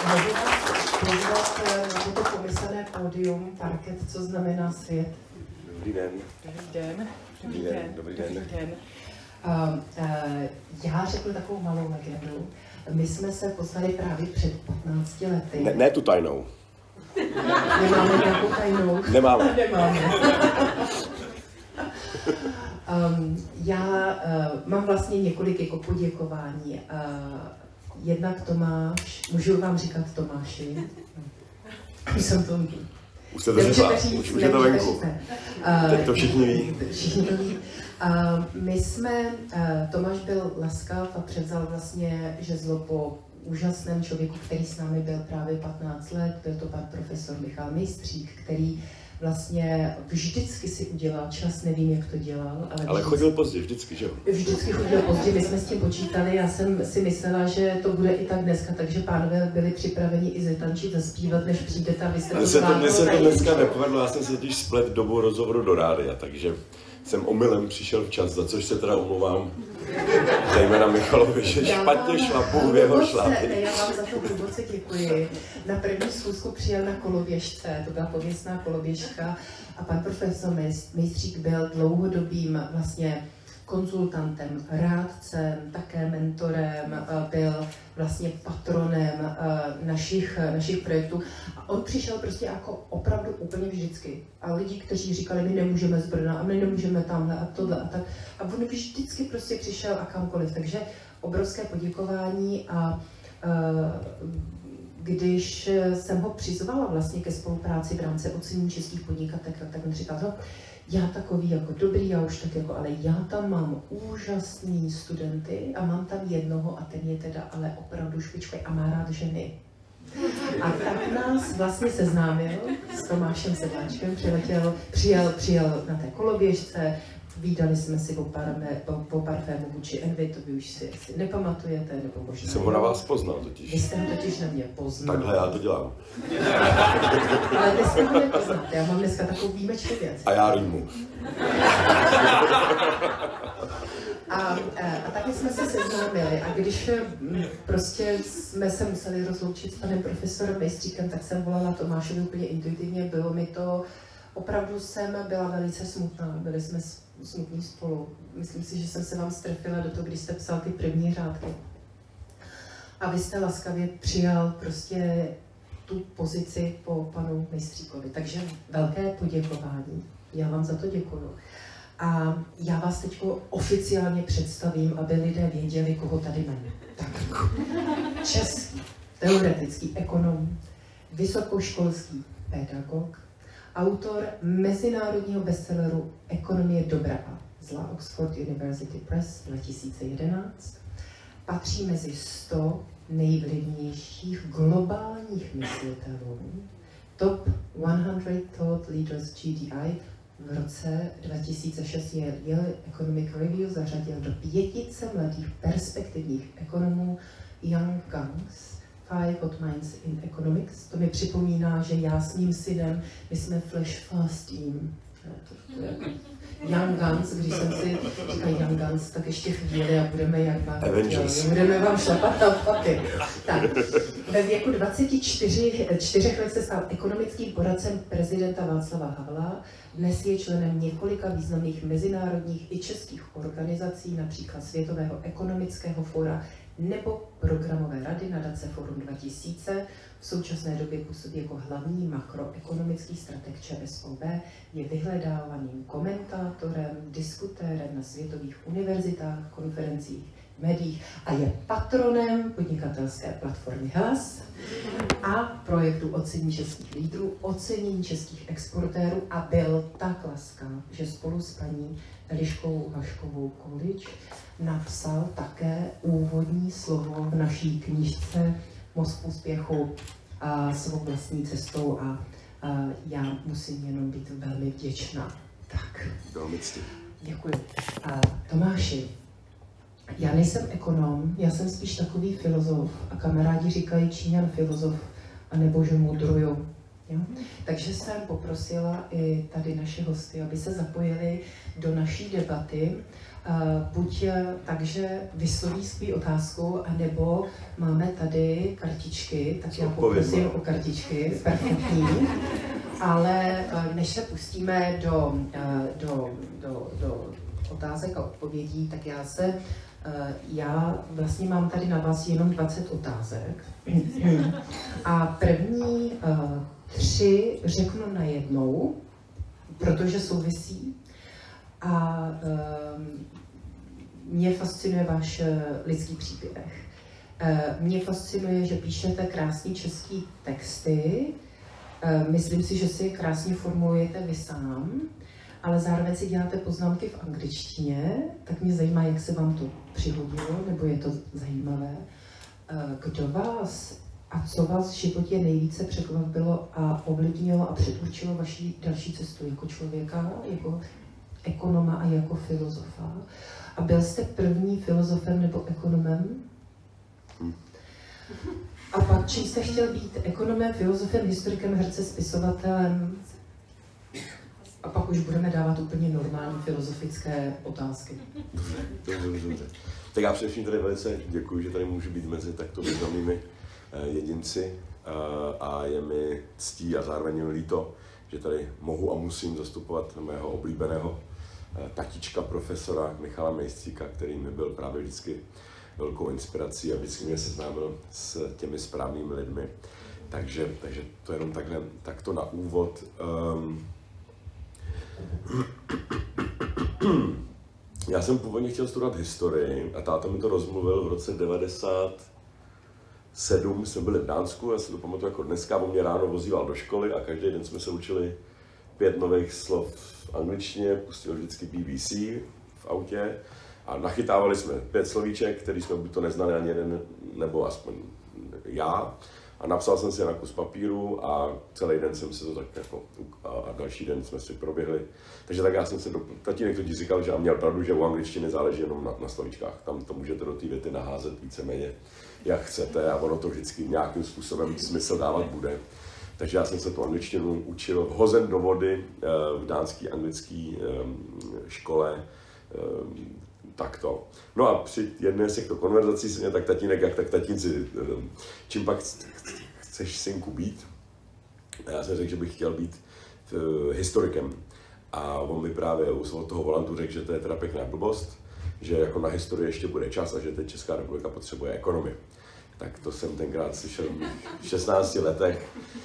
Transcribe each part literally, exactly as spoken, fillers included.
mohu vás pozvat na toto pomyslné pódium, parket, co znamená svět. Dobrý den. Dobrý den. Dobrý den. Dobrý den. Dobrý den. Uh, uh, já řeknu takovou malou legendu. My jsme se poznali právě před patnácti lety. Ne, ne tu tajnou. Nemáme nějakou tajnou? Nemáme. Nemáme. um, já uh, mám vlastně několik jako poděkování. Uh, jednak Tomáš, můžu vám říkat Tomáši? Už jsem to Už jste to řekla, už, už je to venku. Uh, Teď to všichni ví. Všichni to ví. Uh, my jsme, uh, Tomáš byl laskav a převzal vlastně žezlo po úžasném člověku, který s námi byl právě patnáct let, byl to pan profesor Michal Mejstřík, který vlastně vždycky si udělal čas, nevím, jak to dělal. Ale, ale chodil pozdě, vždycky, že jo? Vždycky chodil pozdě, my jsme s tím počítali, já jsem si myslela, že to bude i tak dneska, takže pánové byli připraveni i zetančit, zaspívat, než přijdete a vy jste to zvládli. Mně se to dneska nepovedlo, já jsem se totiž splet dobu rozhovoru do rádia, takže jsem omylem přišel včas, za což se teda omlouvám zejména Michalovi, že špatně šlapu v jeho šlapy. Já vám za to hluboce děkuji. Na první schůzku přijel na koloběžce, to byla pověstná koloběžka a pan profesor Mejstřík byl dlouhodobým vlastně konzultantem, rádcem, také mentorem, byl vlastně patronem našich, našich projektů. A on přišel prostě jako opravdu úplně vždycky. A lidi, kteří říkali, my nemůžeme z Brna a my nemůžeme tamhle a tohle a tak. A on vždycky prostě přišel a kamkoliv. Takže obrovské poděkování a když jsem ho přizvala vlastně ke spolupráci v rámci ocenění českých podnikatelů, tak on říkal, no, já takový jako dobrý, já už tak jako, ale já tam mám úžasný studenty a mám tam jednoho a ten je teda ale opravdu špičkový a má rád ženy. A tak nás vlastně seznámil s Tomášem Sedláčkem, přiletěl, přijel, přijel na té koloběžce, vídali jsme si po, parme, po, po parfému vůči Envy, to vy už si asi nepamatujete, nebo možná... Jsem ho na vás poznal totiž. Vy jste ho totiž na mě poznal. Takhle já to dělám. Ale dneska ho nepoznáte, já mám dneska takovou výjimečnou věc. A já rýmu. A, a taky jsme se seznámili a když prostě jsme se museli rozloučit s panem profesorem Mejstříkem, tak jsem volala Tomášovi úplně intuitivně, bylo mi to, opravdu jsem byla velice smutná, byli jsme smutní spolu. Myslím si, že jsem se vám strefila do toho, když jste psal ty první řádky. A vy jste laskavě přijal prostě tu pozici po panu Mejstříkovi. Takže velké poděkování. Já vám za to děkuju. A já vás teď oficiálně představím, aby lidé věděli, koho tady máme. Tak, český, teoretický ekonom, vysokoškolský pedagog, autor mezinárodního bestselleru Ekonomie dobra a zla Oxford University Press dva tisíce jedenáct, patří mezi sto nejvlivnějších globálních myslitelů, top sto Thought Leaders G D I. V roce dva tisíce šest je Yale Economic Review zařadil do pětice mladých perspektivních ekonomů Young Guns, Five Hot Minds in Economics. To mi připomíná, že já s mým synem, my jsme Flash Fast Team. Young Guns, když jsem si říkal Young Guns, tak ještě chvíli a budeme jak vám, budeme vám šlapat na paty. Tak, ve věku dvaceti čtyř let se stal ekonomickým poradcem prezidenta Václava Havla. Dnes je členem několika významných mezinárodních i českých organizací, například Světového ekonomického fóra nebo programové rady nadace Forum dva tisíce. V současné době působí jako hlavní makroekonomický strateg ČSOB, je vyhledávaným komentátorem, diskutérem na světových univerzitách, konferencích, médiích a je patronem podnikatelské platformy Hlas a projektu Ocenění českých lídrů, ocenění českých exportérů a byl tak laskav, že spolu s paní Eliškou Haškovou Količ napsal také úvodní slovo v naší knížce Most úspěchu a svou vlastní cestou a, a já musím jenom být velmi vděčná. Tak. Děkuji. A Tomáši, já nejsem ekonom, já jsem spíš takový filozof a kamarádi říkají Číňan filozof, anebo že mudruju. Jo? Takže jsem poprosila i tady naše hosty, aby se zapojili do naší debaty. Buď takže vysloví svou otázku, anebo máme tady kartičky, tak já poprosím o kartičky, perfektní. Ale než se pustíme do, do, do, do otázek a odpovědí, tak já se, já vlastně mám tady na vás jenom dvacet otázek. A první tři řeknu najednou, protože souvisí. A um, mě fascinuje váš lidský příběh. Uh, mě fascinuje, že píšete krásný český texty. Uh, myslím si, že si je krásně formulujete vy sám, ale zároveň si děláte poznámky v angličtině, tak mě zajímá, jak se vám to přihodilo, nebo je to zajímavé. Uh, kdo vás a co vás v životě nejvíce překvapilo a ovlivnilo a předurčilo vaši další cestu jako člověka, jako ekonoma a jako filozofa? A byl jste první filozofem nebo ekonomem? A pak čím jste chtěl být? Ekonomem, filozofem, historikem, herce, spisovatelem? A pak už budeme dávat úplně normální filozofické otázky. Dobře, dobře. Tak já především tady velice děkuji, že tady můžu být mezi takto významnými jedinci a je mi ctí a zároveň mi líto, že tady mohu a musím zastupovat mého oblíbeného tatička profesora Michala Mejstříka, který mi byl právě vždycky velkou inspirací a vždycky mě seznámil s těmi správnými lidmi. Takže, takže to jenom takhle, takto na úvod. Um, já jsem původně chtěl studovat historii a táta mi to rozmluvil v roce devadesát sedm, jsme byli v Dánsku, já si to pamatuju jako dneska, on mě ráno vozíval do školy a každý den jsme se učili pět nových slov v angličtině, pustil vždycky B B C v autě a nachytávali jsme pět slovíček, který jsme buď to neznali ani jeden, nebo aspoň já. A napsal jsem si na kus papíru a celý den jsem si to tak jako, a další den jsme si proběhli. Takže tak já jsem se, do, tatínek totiž říkal, že a měl pravdu, že u angličtiny záleží jenom na, na slovíčkách. Tam to můžete do té věty naházet víceméně, jak chcete a ono to vždycky nějakým způsobem smysl dávat bude. Takže já jsem se tu angličtinu učil hozen do vody v dánské anglické škole takto. No a při jedné z těchto konverzací se mě tak tatínek, jak tak tatínci, čím pak chceš synku být? A já jsem řekl, že bych chtěl být historikem. A on mi právě od toho volantu řekl, že to je teda pěkná blbost, že jako na historii ještě bude čas a že teď Česká republika potřebuje ekonomii. Tak to jsem tenkrát slyšel v šestnácti letech.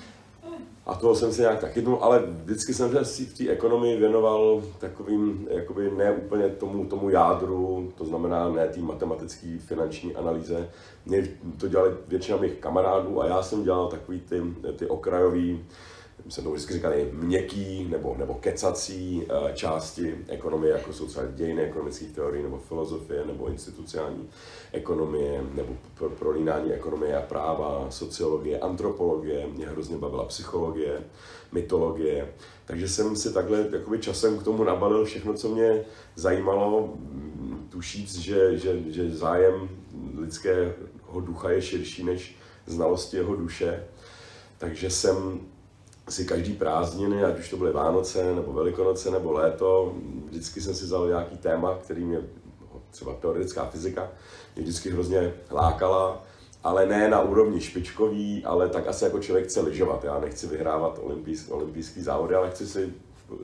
A toho jsem se nějak tak chytnul, ale vždycky jsem si v té ekonomii věnoval takovým, jakoby ne úplně tomu, tomu jádru, to znamená ne té matematické finanční analýze. Mě to dělali většina mých kamarádů a já jsem dělal takový ty, ty okrajový, se to vždycky říkali měkký nebo, nebo kecací části ekonomie, jako jsou třeba dějiny ekonomických teorií, nebo filozofie, nebo institucionální ekonomie, nebo prolínání ekonomie a práva, sociologie, antropologie, mě hrozně bavila psychologie, mytologie. Takže jsem si takhle jakoby časem k tomu nabalil všechno, co mě zajímalo, tušíc, že, že, že zájem lidského ducha je širší než znalosti jeho duše. Takže jsem si každý prázdniny, ať už to byly Vánoce, nebo Velikonoce, nebo léto, vždycky jsem si vzal nějaký téma, který mě, třeba teoretická fyzika, mě vždycky hrozně lákala, ale ne na úrovni špičkový, ale tak asi jako člověk chce lyžovat. Já nechci vyhrávat olympijský, olympijský závody, ale chci si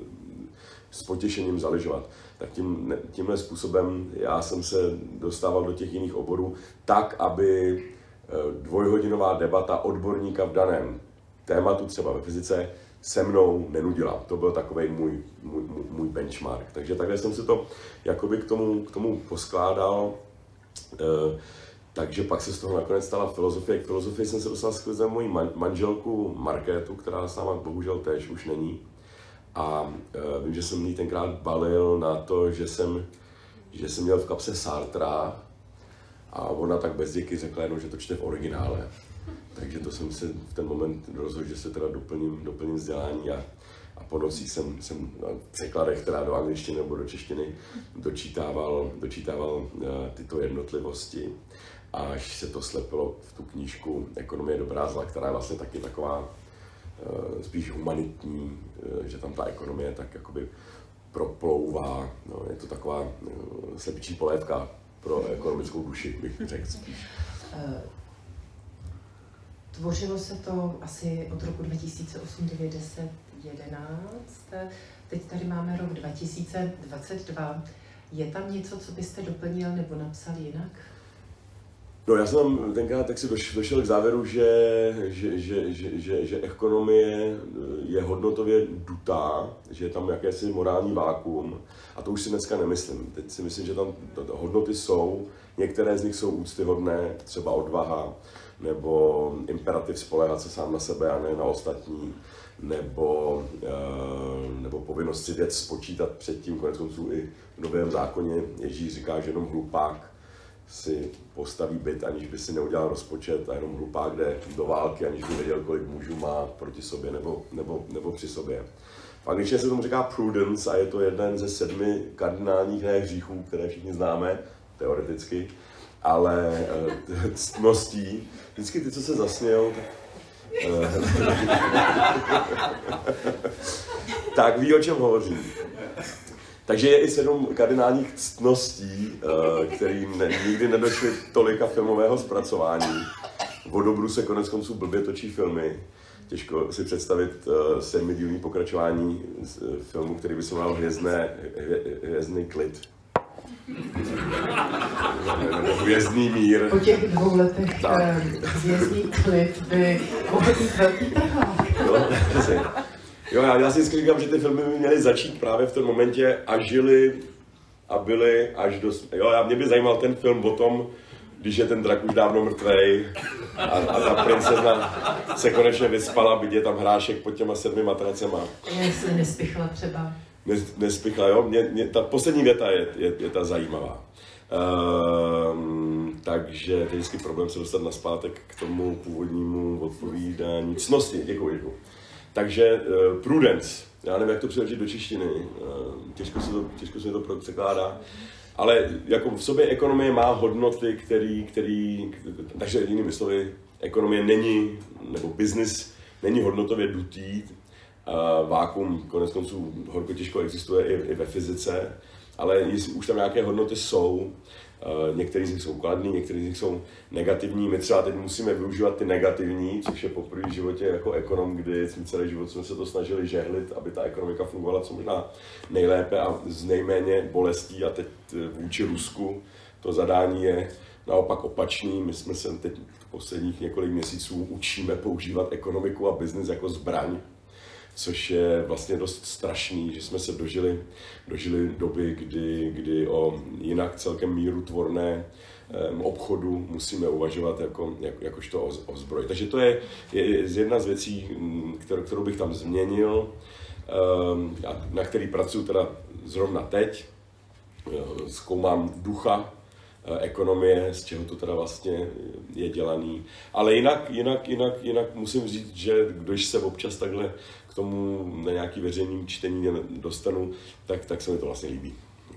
s potěšením zalyžovat. Tak tím, tímhle způsobem já jsem se dostával do těch jiných oborů tak, aby dvojhodinová debata odborníka v daném tématu, třeba ve fyzice, se mnou nenudila. To byl takovej můj, můj, můj benchmark. Takže takhle jsem si to jakoby k tomu, k tomu poskládal. E, takže pak se z toho nakonec stala filozofie. K filozofii jsem se dostal skrze moji manželku Markétu, která s náma bohužel též už není. A e, vím, že jsem jí tenkrát balil na to, že jsem, že jsem měl v kapse Sartra a ona tak bez děky řekla jenom, že to čte v originále. Takže to jsem se v ten moment rozhodl, že se teda doplním, doplním vzdělání a, a po nocích jsem, jsem v překladech teda do angličtiny nebo do češtiny dočítával, dočítával uh, tyto jednotlivosti, až se to slepilo v tu knížku Ekonomie dobrá zla, která je vlastně taky taková spíš humanitní, že tam ta ekonomie tak jakoby proplouvá, no, je to taková slepičí polévka pro ekonomickou duši, bych řekl spíš. Tvořilo se to asi od roku dva tisíce osm, devět, deset, jedenáct. Teď tady máme rok dva tisíce dvacet dva. Je tam něco, co byste doplnil nebo napsal jinak? No, já jsem tenkrát tak si došel k závěru, že, že, že, že, že, že ekonomie je hodnotově dutá, že je tam jakési morální vákuum. A to už si dneska nemyslím. Teď si myslím, že tam hodnoty jsou, některé z nich jsou úctyhodné, třeba odvaha, nebo imperativ spoléhat se sám na sebe a ne na ostatní, nebo, nebo povinnost si věc spočítat předtím, konec konců i v Novém zákoně Ježíš říká, že jenom hlupák si postaví byt, aniž by si neudělal rozpočet, a jenom hlupák jde do války, aniž by věděl, kolik mužů má proti sobě nebo, nebo, nebo při sobě. V angličtině se tomu říká prudence a je to jeden ze sedmi kardinálních hříchů, které všichni známe, teoreticky, ale ctností. Vždycky ty, co se zasmějou, tak ví, o čem hovořím. Takže je i sedm kardinálních ctností, kterým ne, nikdy nedošly tolika filmového zpracování. O dobru se konec konců blbě točí filmy. Těžko si představit sedmidílný pokračování filmu, který by se jmenoval Hvězdné, hvězdný klid. Hvězdný mír. Po těch dvou letech Hvězdný klid by mohl být velký trhák. Jo, já, já si vždycky říkám, že ty filmy by měly začít právě v tom momentě a žili a byli až do... Jo, já, mě by zajímal ten film o tom, když je ten drak už dávno mrtvej a, a ta princezna se konečně vyspala, byť je tam hrášek pod těma sedmi matracema. Jestli nespichla třeba. Nes, nespichla, jo. Mě, mě, ta poslední věta je, je, je ta zajímavá. Um, takže to je vždycky problém se dostat nazpátek k tomu původnímu odpovídání. Ctnosti, děkuji, děkuji. Takže uh, prudence, já nevím, jak to přeložit do češtiny, uh, těžko se to, těžko se to překládá, ale jako v sobě ekonomie má hodnoty, který, který, takže jinými slovy, ekonomie není, nebo business není hodnotově dutý, uh, vákuum konec konců horko těžko existuje i, i ve fyzice, ale jestli už tam nějaké hodnoty jsou, Uh, některé z nich jsou kladné, některé z nich jsou negativní. My třeba teď musíme využívat ty negativní, což je poprvé v životě jako ekonom, kdy jsme celý život jsme se to snažili žehlit, aby ta ekonomika fungovala co možná nejlépe a z nejméně bolestí. A teď vůči Rusku to zadání je naopak opačný. My jsme se teď v posledních několik měsíců učíme používat ekonomiku a biznis jako zbraň, což je vlastně dost strašný, že jsme se dožili, dožili doby, kdy, kdy o jinak celkem mírutvorné um, obchodu musíme uvažovat jako, jak, jakožto o, o zbroj. Takže to je, je jedna z věcí, kterou, kterou bych tam změnil, um, a na který pracuji teda zrovna teď. Zkoumám ducha ekonomie, z čeho to teda vlastně je dělaný. Ale jinak, jinak, jinak, jinak musím říct, že když se občas takhle k tomu na nějaký veřejný čtení dostanu, tak, tak se mi to vlastně líbí.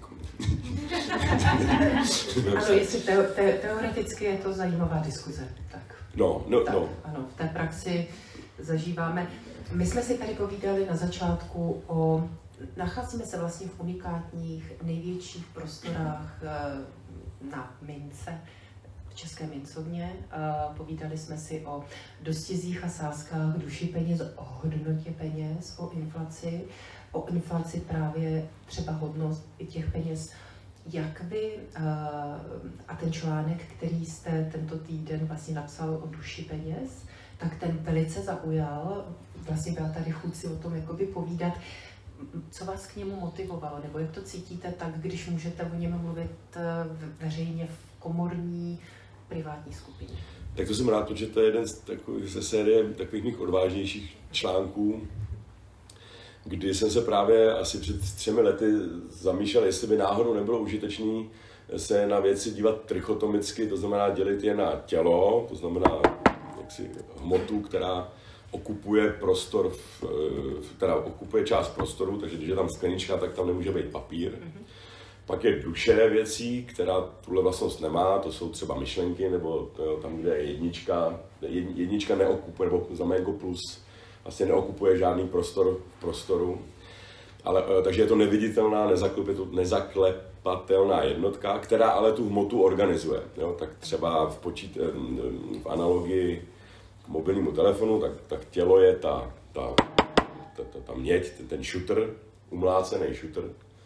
Ano, jestli te, te, teoreticky je to zajímavá diskuze, tak. No, no, tak, no. Ano, v té praxi zažíváme. My jsme si tady povídali na začátku o... Nacházíme se vlastně v unikátních, největších prostorách na mince, v České mincovně. Povídali jsme si o dostizích a sázkách duši peněz, o hodnotě peněz, o inflaci, o inflaci právě třeba hodnot těch peněz. Jak vy a ten článek, který jste tento týden vlastně napsal o duši peněz, tak ten velice zaujal. Vlastně byla tady chuť si o tom jakoby povídat. Co vás k němu motivovalo, nebo jak to cítíte tak, když můžete o něm mluvit veřejně v komorní, privátní skupině? Tak to jsem rád, protože to je jeden z takových, ze série takových mých odvážnějších článků, kdy jsem se právě asi před třemi lety zamýšlel, jestli by náhodou nebylo užitečné se na věci dívat trichotomicky, to znamená dělit je na tělo, to znamená jaksi hmotu, která okupuje prostor, teda okupuje část prostoru, takže když je tam sklenička, tak tam nemůže být papír. Mm-hmm. Pak je duše věcí, která tuhle vlastnost nemá, to jsou třeba myšlenky, nebo to, tam, kde je jednička, jednička neokupuje, nebo znamená jako plus, vlastně neokupuje žádný prostor v prostoru. Ale, takže je to neviditelná, nezaklepatelná jednotka, která ale tu hmotu organizuje. Jo? Tak třeba v, počít, v analogii k mobilnímu telefonu, tak, tak tělo je ta, ta, ta, ta, ta měď, ten, ten šutr, umlácený šutr,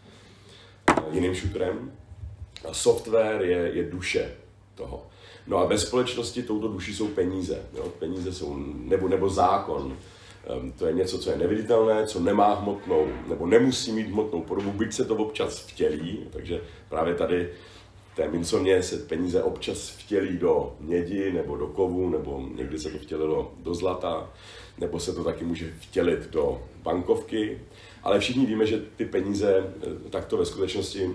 jiným šutrem. A software je, je duše toho. No a ve společnosti touto duší jsou peníze. Jo? Peníze jsou, nebo, nebo zákon. To je něco, co je neviditelné, co nemá hmotnou, nebo nemusí mít hmotnou podobu, byť se to občas vtělí, takže právě tady v té minconě se peníze občas vtělí do mědi, nebo do kovu, nebo někdy se to vtělilo do zlata, nebo se to taky může vtělit do bankovky, ale všichni víme, že ty peníze takto ve skutečnosti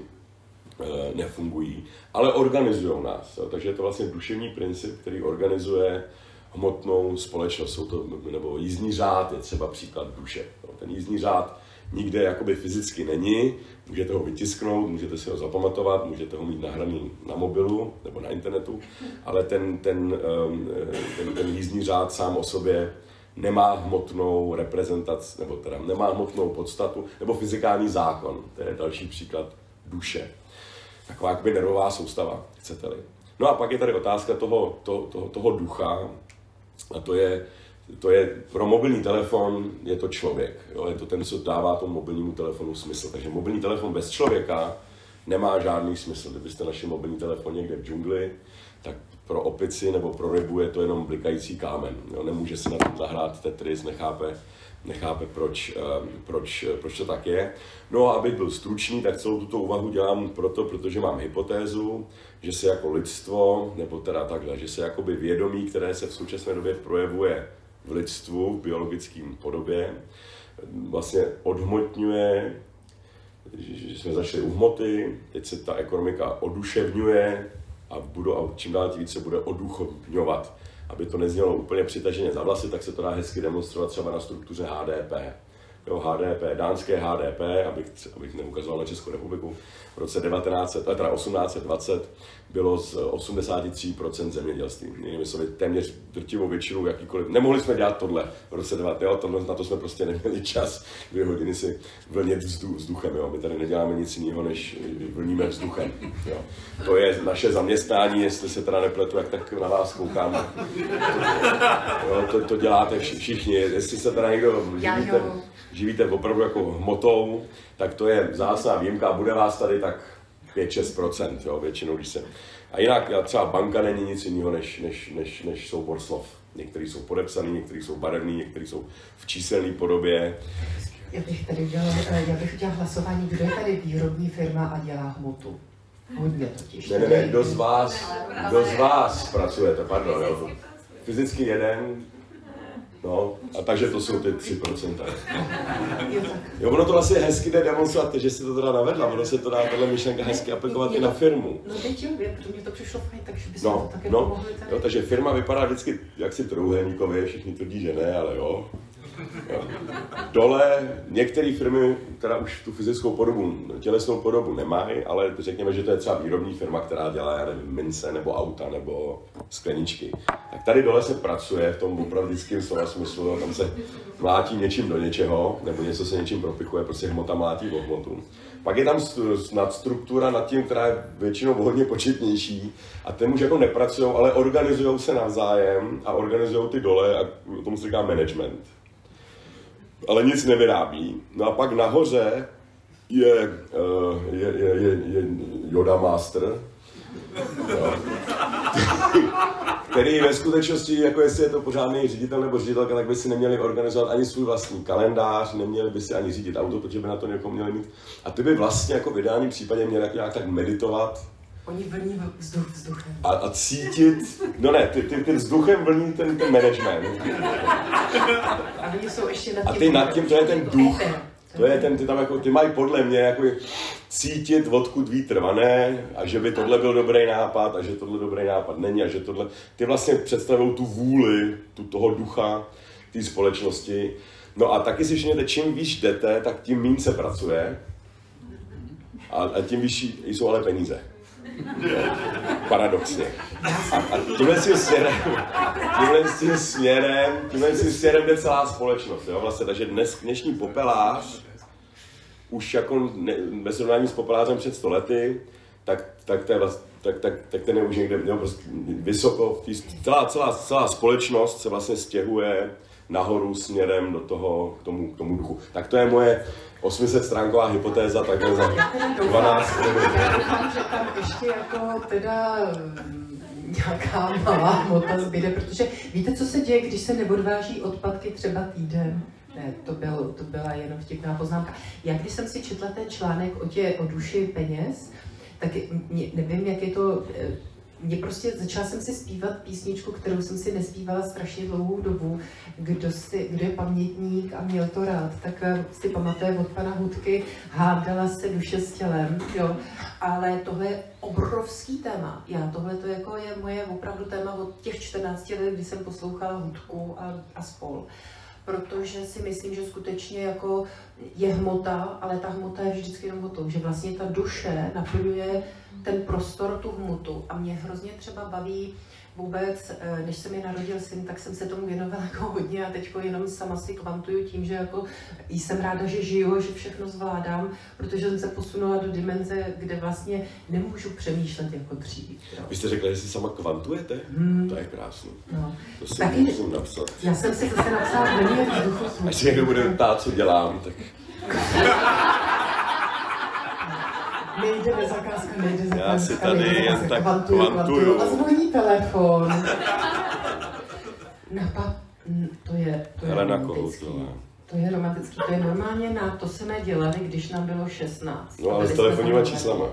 nefungují, ale organizují nás, takže je to vlastně duševní princip, který organizuje hmotnou společnost, jsou to, nebo jízdní řád je třeba příklad duše. Ten jízdní řád nikde jakoby fyzicky není, můžete ho vytisknout, můžete si ho zapamatovat, můžete ho mít nahraný na mobilu nebo na internetu, ale ten, ten, ten, ten jízdní řád sám o sobě nemá hmotnou reprezentaci, nebo teda nemá hmotnou podstatu, nebo fyzikální zákon, to je další příklad duše. Taková jakoby nervová soustava, chcete-li. No a pak je tady otázka toho, to, toho, toho ducha, a to je, to je pro mobilní telefon je to člověk, jo? Je to ten, co dává tomu mobilnímu telefonu smysl. Takže mobilní telefon bez člověka nemá žádný smysl. Kdybyste našli mobilní telefon někde v džungli, tak pro opici nebo pro rybu je to jenom blikající kámen. Jo? Nemůže se na tom zahrát Tetris, nechápe, nechápe proč, proč, proč to tak je. No a abych byl stručný, tak celou tuto úvahu dělám proto, protože mám hypotézu, že se jako lidstvo, nebo teda takhle, že se jakoby vědomí, které se v současné době projevuje v lidstvu, v biologickém podobě, vlastně odhmotňuje, že jsme začali u hmoty, teď se ta ekonomika oduševňuje a, budu, a čím dál tím více bude oduchovňovat. Aby to neznělo úplně přitaženě za vlasy, tak se to dá hezky demonstrovat třeba na struktuře H D P. Jo, H D P, dánské H D P, abych, abych neukazoval na Českou republiku, v roce devatenáct set, teda osmnáct set dvacet bylo z osmdesát tři procent zemědělství. Jinými slovy, téměř drtivou většinu jakýkoliv. Nemohli jsme dělat tohle v roce devatenáct, tohle, na to jsme prostě neměli čas, dvě hodiny si vlnit vzduch, vzduchem. Jo. My tady neděláme nic jiného, než vlníme vzduchem. Jo. To je naše zaměstnání, jestli se teda nepletu, jak tak na vás koukám. Jo, to, to děláte všichni, jestli se teda někdo živíte, živíte opravdu jako hmotou, tak to je vzácná výjimka a bude vás tady tak pět až šest procent, jo, většinou, když se... A jinak třeba banka není nic jiného, než, než, než, než soubor slov. Některý jsou podepsaný, některý jsou barevný, některý jsou v číselné podobě. Já bych tady udělala, já bych udělala hlasování, kdo je tady výrobní firma a dělá hmotu. Hodně totiž. Ne, ne, ne, kdo z vás, kdo z vás pracujete, pardon, jo. Fyzicky jeden, no, a takže to jsou ty tři procenta. Jo, ono to vlastně hezky jde demonstrovat, že si to teda navedla, ono se to dá tato myšlenka hezky aplikovat i na firmu. No teď jo, protože mě to přišlo fajn, takže bychom no, to také no, pomohli tady. Jo, takže firma vypadá vždycky jaksi trojúhelníkově, všichni tvrdí, že ne, ale jo. Jo. Dole některé firmy teda už tu fyzickou podobu, tělesnou podobu nemají, ale řekněme, že to je třeba výrobní firma, která dělá, já nevím, mince nebo auta nebo skleničky. Tak tady dole se pracuje v tom opravdickém slova smyslu, tam se mlátí něčím do něčeho, nebo něco se něčím propichuje, prostě hmota mlátí o hmotu. Pak je tam nadstruktura nad tím, která je většinou hodně početnější a ten už jako nepracují, ale organizují se navzájem a organizují ty dole a tomu se říká management. Ale nic nevyrábí. No a pak nahoře je, je, je, je, je Yoda Master, jo. Který ve skutečnosti, jako jestli je to pořádný ředitel nebo ředitelka, tak by si neměli organizovat ani svůj vlastní kalendář, neměli by si ani řídit auto, protože by na to někoho měli mít. A ty by vlastně jako v ideálním případě měli nějak tak meditovat. Oni vlní vzduch vzduchem. A, a cítit, no ne, ty, ty, ty vzduchem vlní ten, ten management. A oni jsou ještě nad tím. A ty nad tím, to je ten duch. To je ten, ty tam jako, ty mají podle mě jako cítit, odkud vítr vane a že by tohle byl dobrý nápad a že tohle dobrý nápad není a že tohle, ty vlastně představují tu vůli, tu toho ducha té společnosti. No a taky si všimněte, čím výš jdete, tak tím méně se pracuje a, a tím vyšší jsou ale peníze. Paradoxně. A, a tímhle tím směrem, tímhle tím směrem, tímhle tím směrem jde celá společnost, jo, vlastně, takže dnes, dnešní popelář, už jako ne, bez srovnání s popelářem před sto lety, tak, tak, to je vlast, tak, tak, tak ten je už někde jo, prostě vysoko, tý, celá, celá, celá společnost se vlastně stěhuje nahoru směrem do toho, k tomu, k tomu duchu. Tak to je moje osm set stránková hypotéza, takhle za dvanáct minut. Já doufám, že tam ještě jako teda nějaká malá hmota zbyde, protože víte, co se děje, když se neodváží odpadky třeba týden? Ne, to, byl, to byla jenom vtipná poznámka. Já když jsem si četla ten článek o, tě, o duši peněz, tak mě, nevím, jak je to, mě prostě začala jsem si zpívat písničku, kterou jsem si nespívala strašně dlouhou dobu, kdo, si, kdo je pamětník a měl to rád, tak si pamatuje od pana Hudky, hádala se duše s tělem, jo, ale tohle je obrovský téma. Já tohle to jako je moje opravdu téma od těch čtrnácti let, kdy jsem poslouchala Hudku a, a spol. Protože si myslím, že skutečně jako je hmota, ale ta hmota je vždycky jenom o tom, že vlastně ta duše naplňuje ten prostor, tu hmotu. A mě hrozně třeba baví vůbec, než se mi narodil syn, tak jsem se tomu věnovala jako hodně a teď jenom sama si kvantuju tím, že jako jsem ráda, že žiju, že všechno zvládám, protože jsem se posunula do dimenze, kde vlastně nemůžu přemýšlet jako dřív. Jo. Vy jste řekla, že si sama kvantujete? Hmm. To je krásný. No. To si taky, musím napsat. Já jsem si zase napsala velmi vzduchu. Až si někdo bude ptát, co dělám, tak... Nejde bez zakázka, nejde zakázka. Já si tady jen tak kvantuju, kvantuju. A zvoní telefon. Napa, to je, to je Helena romantický. Kohoutová. To je romantický, to je normálně na to jsme dělali, když nám bylo šestnáct. No ale s telefonníma číslama.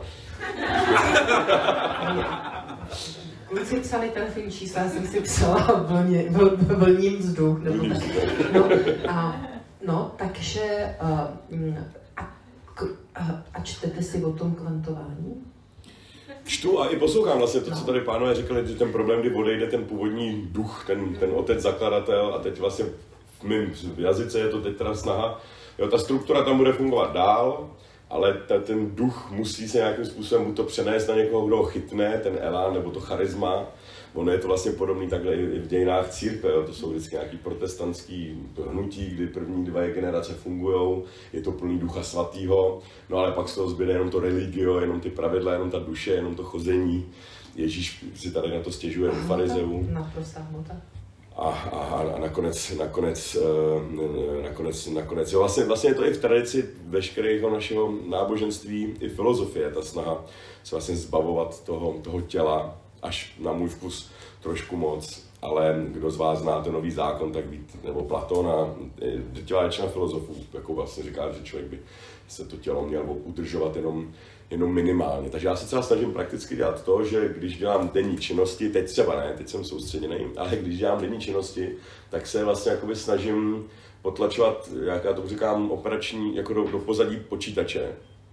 Kluci psali telefonní čísla, já jsem si psala vlně, vl, vlním vzduch. Nebo tak. No, a, no, takže uh, a, a, a čtete si o tom kvantování? Čtu a i poslouchám vlastně to, co tady pánové řekli, že ten problém, kdy odejde ten původní duch, ten, ten otec zakladatel a teď vlastně v mém jazyce je to teď teda snaha, jo, ta struktura tam bude fungovat dál, ale ta, ten duch musí se nějakým způsobem buď to přenést na někoho, kdo ho chytne, ten elán nebo to charisma. Ono je to vlastně podobný takhle i v dějinách církve, jo. To jsou vždycky nějaký protestantský hnutí, kdy první dvě generace fungujou, je to plný ducha svatýho, no ale pak z toho zbyde jenom to religio, jenom ty pravidla, jenom ta duše, jenom to chození. Ježíš si tady na to stěžuje u farizeů. Naprostá hmota. A, a, a nakonec, nakonec, nakonec, nakonec, jo, vlastně, vlastně je to i v tradici veškerého našeho náboženství i filozofie, ta snaha se vlastně zbavovat toho, toho těla, až na můj vkus trošku moc, ale kdo z vás zná ten Nový zákon, tak víte, nebo Platona, drtivá většina filozofů jako vlastně říká, že člověk by se to tělo měl udržovat jenom, jenom minimálně. Takže já se třeba snažím prakticky dělat to, že když dělám denní činnosti, teď třeba ne, teď jsem soustředěný, ale když dělám denní činnosti, tak se vlastně jakoby snažím potlačovat, jak já to říkám, operační, jako do, do pozadí počítače.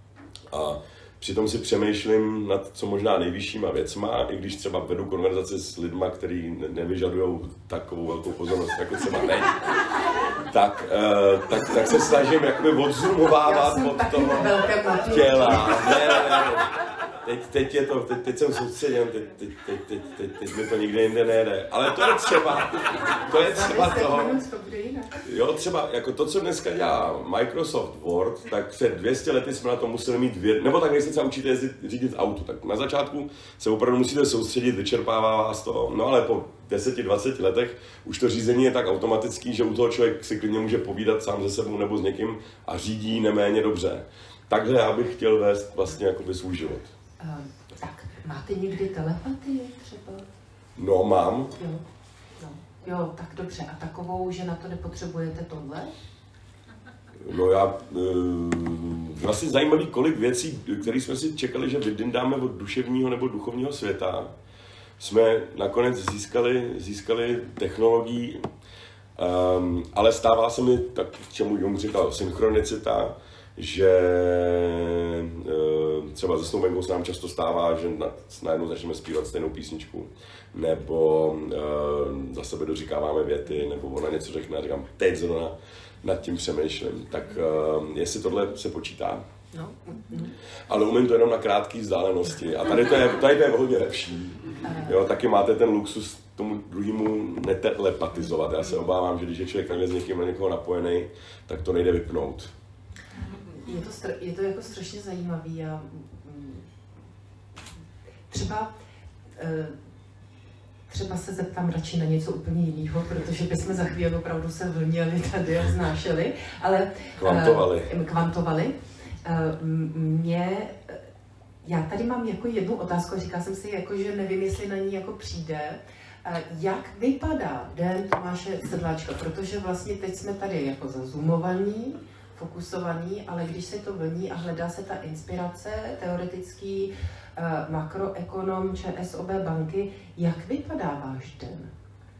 A přitom si přemýšlím nad co možná nejvyššíma věcma, i když třeba vedu konverzaci s lidma, kteří nevyžadují takovou velkou pozornost, jako třeba teď. Tak, uh, tak, tak se snažím jakoby odzoomovávat od toho těla. Ne, ne, ne. Teď, teď, je to, teď, teď jsem soustředěn, teď, teď, teď, teď, teď, teď mi to nikde jinde nejde. Ale to je třeba, to je třeba toho. Jo, třeba jako to, co dneska dělá Microsoft Word, tak před dvěma sty lety jsme na to museli mít věd, nebo tak, když se třeba učíte jezdit, řídit auto, tak na začátku se opravdu musíte soustředit, vyčerpává vás to, no ale po deseti dvaceti letech už to řízení je tak automatický, že u toho člověk si klidně může povídat sám se sebou nebo s někým a řídí neméně dobře. Takhle já bych chtěl vést vlastně jakoby svůj život. Uh, tak, máte někdy telepatii třeba? No, mám. Jo, no. Jo, tak dobře. A takovou, že na to nepotřebujete tohle? No já, uh, vlastně zajímavý, kolik věcí, které jsme si čekali, že vydindáme od duševního nebo duchovního světa, jsme nakonec získali, získali technologií, um, ale stává se mi, tak čemu Jung říkal, synchronicita, že uh, třeba se snoubenkou se nám často stává, že na, najednou začneme zpívat stejnou písničku, nebo uh, za sebe doříkáváme věty, nebo ona něco řekne a říkám, teď zrovna nad tím přemýšlím. Tak uh, jestli tohle se počítá? No. Mm. Ale umím to jenom na krátké vzdálenosti. A tady to je, tady to je hodně lepší. Jo, taky máte ten luxus tomu druhému netelepatizovat. Já se obávám, že když je člověk takhle s někým na někoho napojený, tak to nejde vypnout. Je to, str- je to jako strašně zajímavý a třeba, třeba se zeptám radši na něco úplně jiného, protože bychom za chvíli opravdu se vlnili tady a vznášeli, ale kvantovali. kvantovali. Mě, já tady mám jako jednu otázku a říkala jsem si, jako, že nevím, jestli na ní jako přijde. Jak vypadá den Tomáše Sedláčka? Protože vlastně teď jsme tady jako zazumovaní, fokusovaní, ale když se to vlní a hledá se ta inspirace, teoretický uh, makroekonom ČSOB banky, jak vypadá váš den?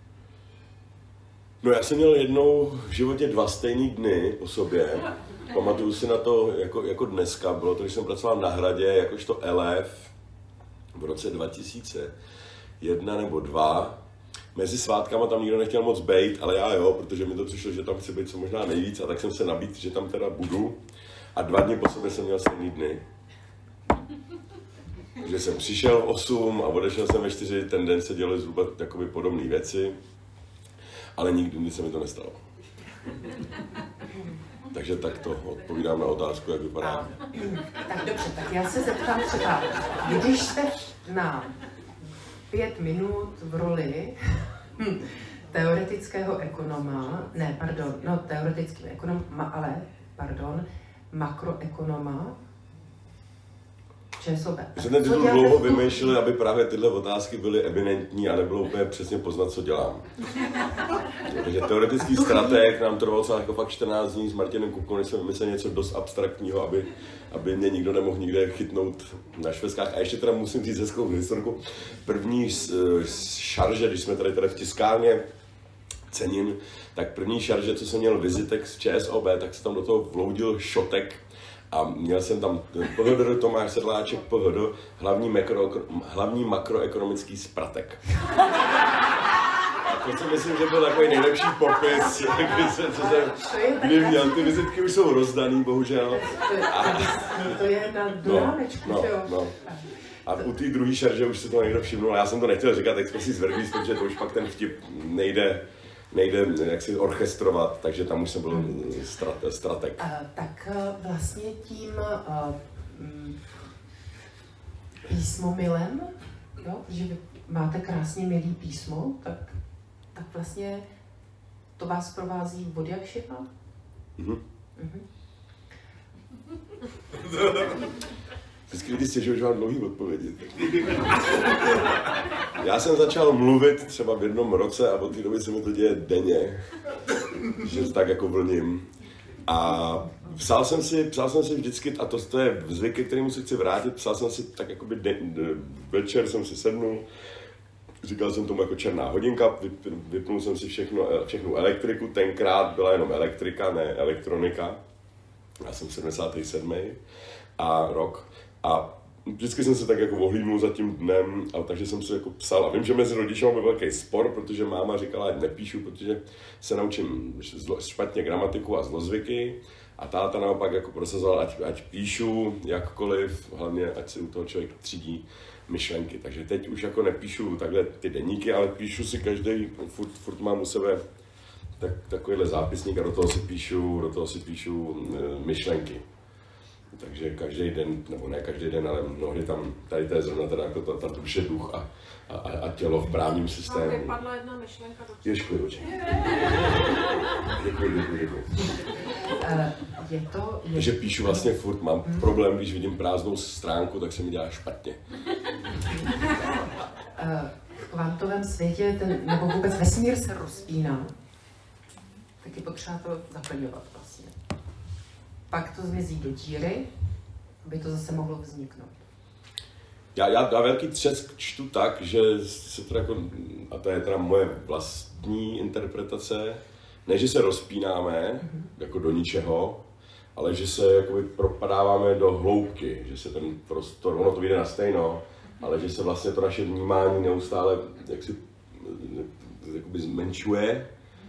No já jsem měl jednou v životě dva stejný dny po sobě. Pamatuju si na to jako, jako dneska, bylo to, když jsem pracoval na Hradě jakožto elef v roce dva tisíce jedna nebo dva. Mezi svátkama tam nikdo nechtěl moc bejt, ale já jo, protože mi to přišlo, že tam chci být co možná nejvíc, a tak jsem se nabít, že tam teda budu. A dva dny po sobě jsem měl stejný dny. Takže jsem přišel v osm a odešel jsem ve čtyři, ten den se dělaly zhruba takové podobné věci, ale nikdy se mi to nestalo. Takže tak to odpovídám na otázku, jak vypadá. Tak dobře, tak já se zeptám třeba, když jste na pět minut v roli hm, teoretického ekonoma, ne, pardon, no teoretický ekonom, ma, ale, pardon, makroekonoma, ČSOB. My jsme ten titul dlouho vymýšleli, aby právě tyhle otázky byly eminentní a nebylo úplně přesně poznat, co dělám. Takže teoretický strateg nám trval třeba jako fakt čtrnáct dní s Martinem Kupkou, než jsme vymysleli něco dost abstraktního, aby, aby mě nikdo nemohl nikde chytnout na švestkách. A ještě teda musím říct hezkou historku. První z, z šarže, když jsme tady, tady v tiskárně cenin, tak první šarže, co jsem měl vizitek z ČSOB, tak se tam do toho vloudil šotek. A měl jsem tam P H D Tomáš Sedláček, P H D, hlavní, makro, hlavní makroekonomický spratek. A to si myslím, že byl takový nejlepší popis, kdy se, co jsem kdy měl. Ty vizitky už jsou rozdaný, bohužel. A, to je na dorámečku, no, no, no. A u té druhé šarže už si to někdo všimnul. Já jsem to nechtěl říkat expresí z verbis, protože to už pak ten vtip nejde nejde jaksi orchestrovat, takže tam už jsem byl strate, strateg. Uh, tak uh, vlastně tím uh, písmomilem, jo, protože vy máte krásně milý písmo, tak, tak vlastně to vás provází od jak šiva? Mhm. Mhm. Vždycky lidi stěžují, že mám dlouhý odpovědi. Já jsem začal mluvit třeba v jednom roce a od té doby se mi to děje denně, že tak jako vlním. A psal jsem si, psal jsem si vždycky, a to, to je zvyk, ke kterému se chci vrátit, psal jsem si tak jakoby de, de, večer jsem si sednul, říkal jsem tomu jako černá hodinka, vyp, vypnul jsem si všechno, všechnu elektriku, tenkrát byla jenom elektrika, ne elektronika. Já jsem sedmdesátý sedmý a rok. A vždycky jsem se tak jako ohlídnul za tím dnem, a takže jsem si jako psal. A vím, že mezi rodiči byl velký spor, protože máma říkala, ať nepíšu, protože se naučím zlo, špatně gramatiku a zlozvyky. A táta naopak jako prosazoval, ať, ať píšu jakkoliv, hlavně ať si u toho člověk třídí myšlenky. Takže teď už jako nepíšu takhle ty deníky, ale píšu si každý, furt, furt mám u sebe tak, takovýhle zápisník a do toho si píšu, do toho si píšu myšlenky. Takže každý den, nebo ne každý den, ale mnohdy tam, tady to je zrovna teda jako ta, ta duše, duch a, a, a tělo v právním systému. Vám vypadla jedna myšlenka do čeho. Děkuji, oči. Děkuji, děkuji, děkuji. Uh, je to... Je... Takže píšu vlastně furt, mám hmm. problém, když vidím prázdnou stránku, tak se mi dělá špatně. Uh, v kvantovém světě, ten, nebo vůbec vesmír se rozpíná, tak je potřeba to zaplňovat vlastně. Pak to zmizí do díry, aby to zase mohlo vzniknout. Já, já, já velký třesk čtu tak, že se to jako, a to je teda moje vlastní interpretace, ne, že se rozpínáme mm-hmm. jako do ničeho, ale že se jakoby propadáváme do hloubky, že se ten prostor, ono to vyjde na stejno, ale že se vlastně to naše vnímání neustále jaksi, jakoby zmenšuje,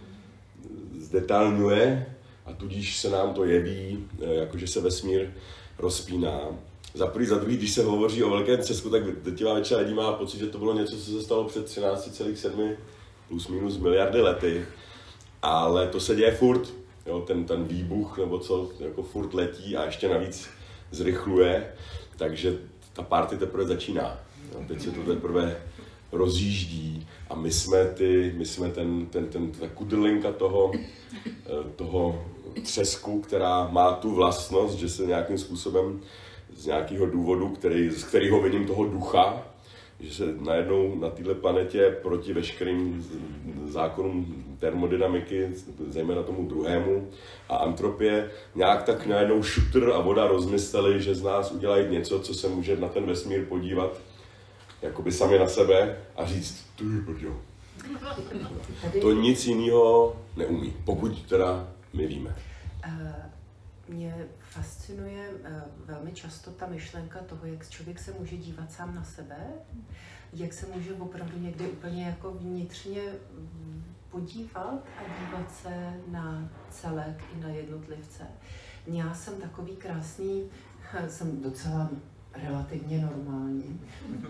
zdetailňuje, a tudíž se nám to jeví, jakože se vesmír rozpíná. Za prvý, za druhý, když se hovoří o velkém třesku, tak drtivá většina lidí má pocit, že to bylo něco, co se stalo před třináct celá sedm plus minus miliardy lety. Ale to se děje furt. Jo, ten, ten výbuch, nebo co, jako furt letí a ještě navíc zrychluje. Takže ta party teprve začíná. Jo, teď se to teprve rozjíždí a my jsme, ty, my jsme ten, ten, ten, ta kudrlinka toho, toho třesku, která má tu vlastnost, že se nějakým způsobem z nějakého důvodu, který, z kterého vidím toho ducha, že se najednou na této planetě proti veškerým zákonům termodynamiky, zejména tomu druhému, a antropie, nějak tak najednou šutr a voda rozmysleli, že z nás udělají něco, co se může na ten vesmír podívat jakoby sami na sebe a říct, ty brďo. To nic jiného neumí, pokud teda my víme. Mě fascinuje velmi často ta myšlenka toho, jak člověk se může dívat sám na sebe, jak se může opravdu někdy úplně jako vnitřně podívat a dívat se na celek i na jednotlivce. Já jsem takový krásný, jsem docela relativně normální.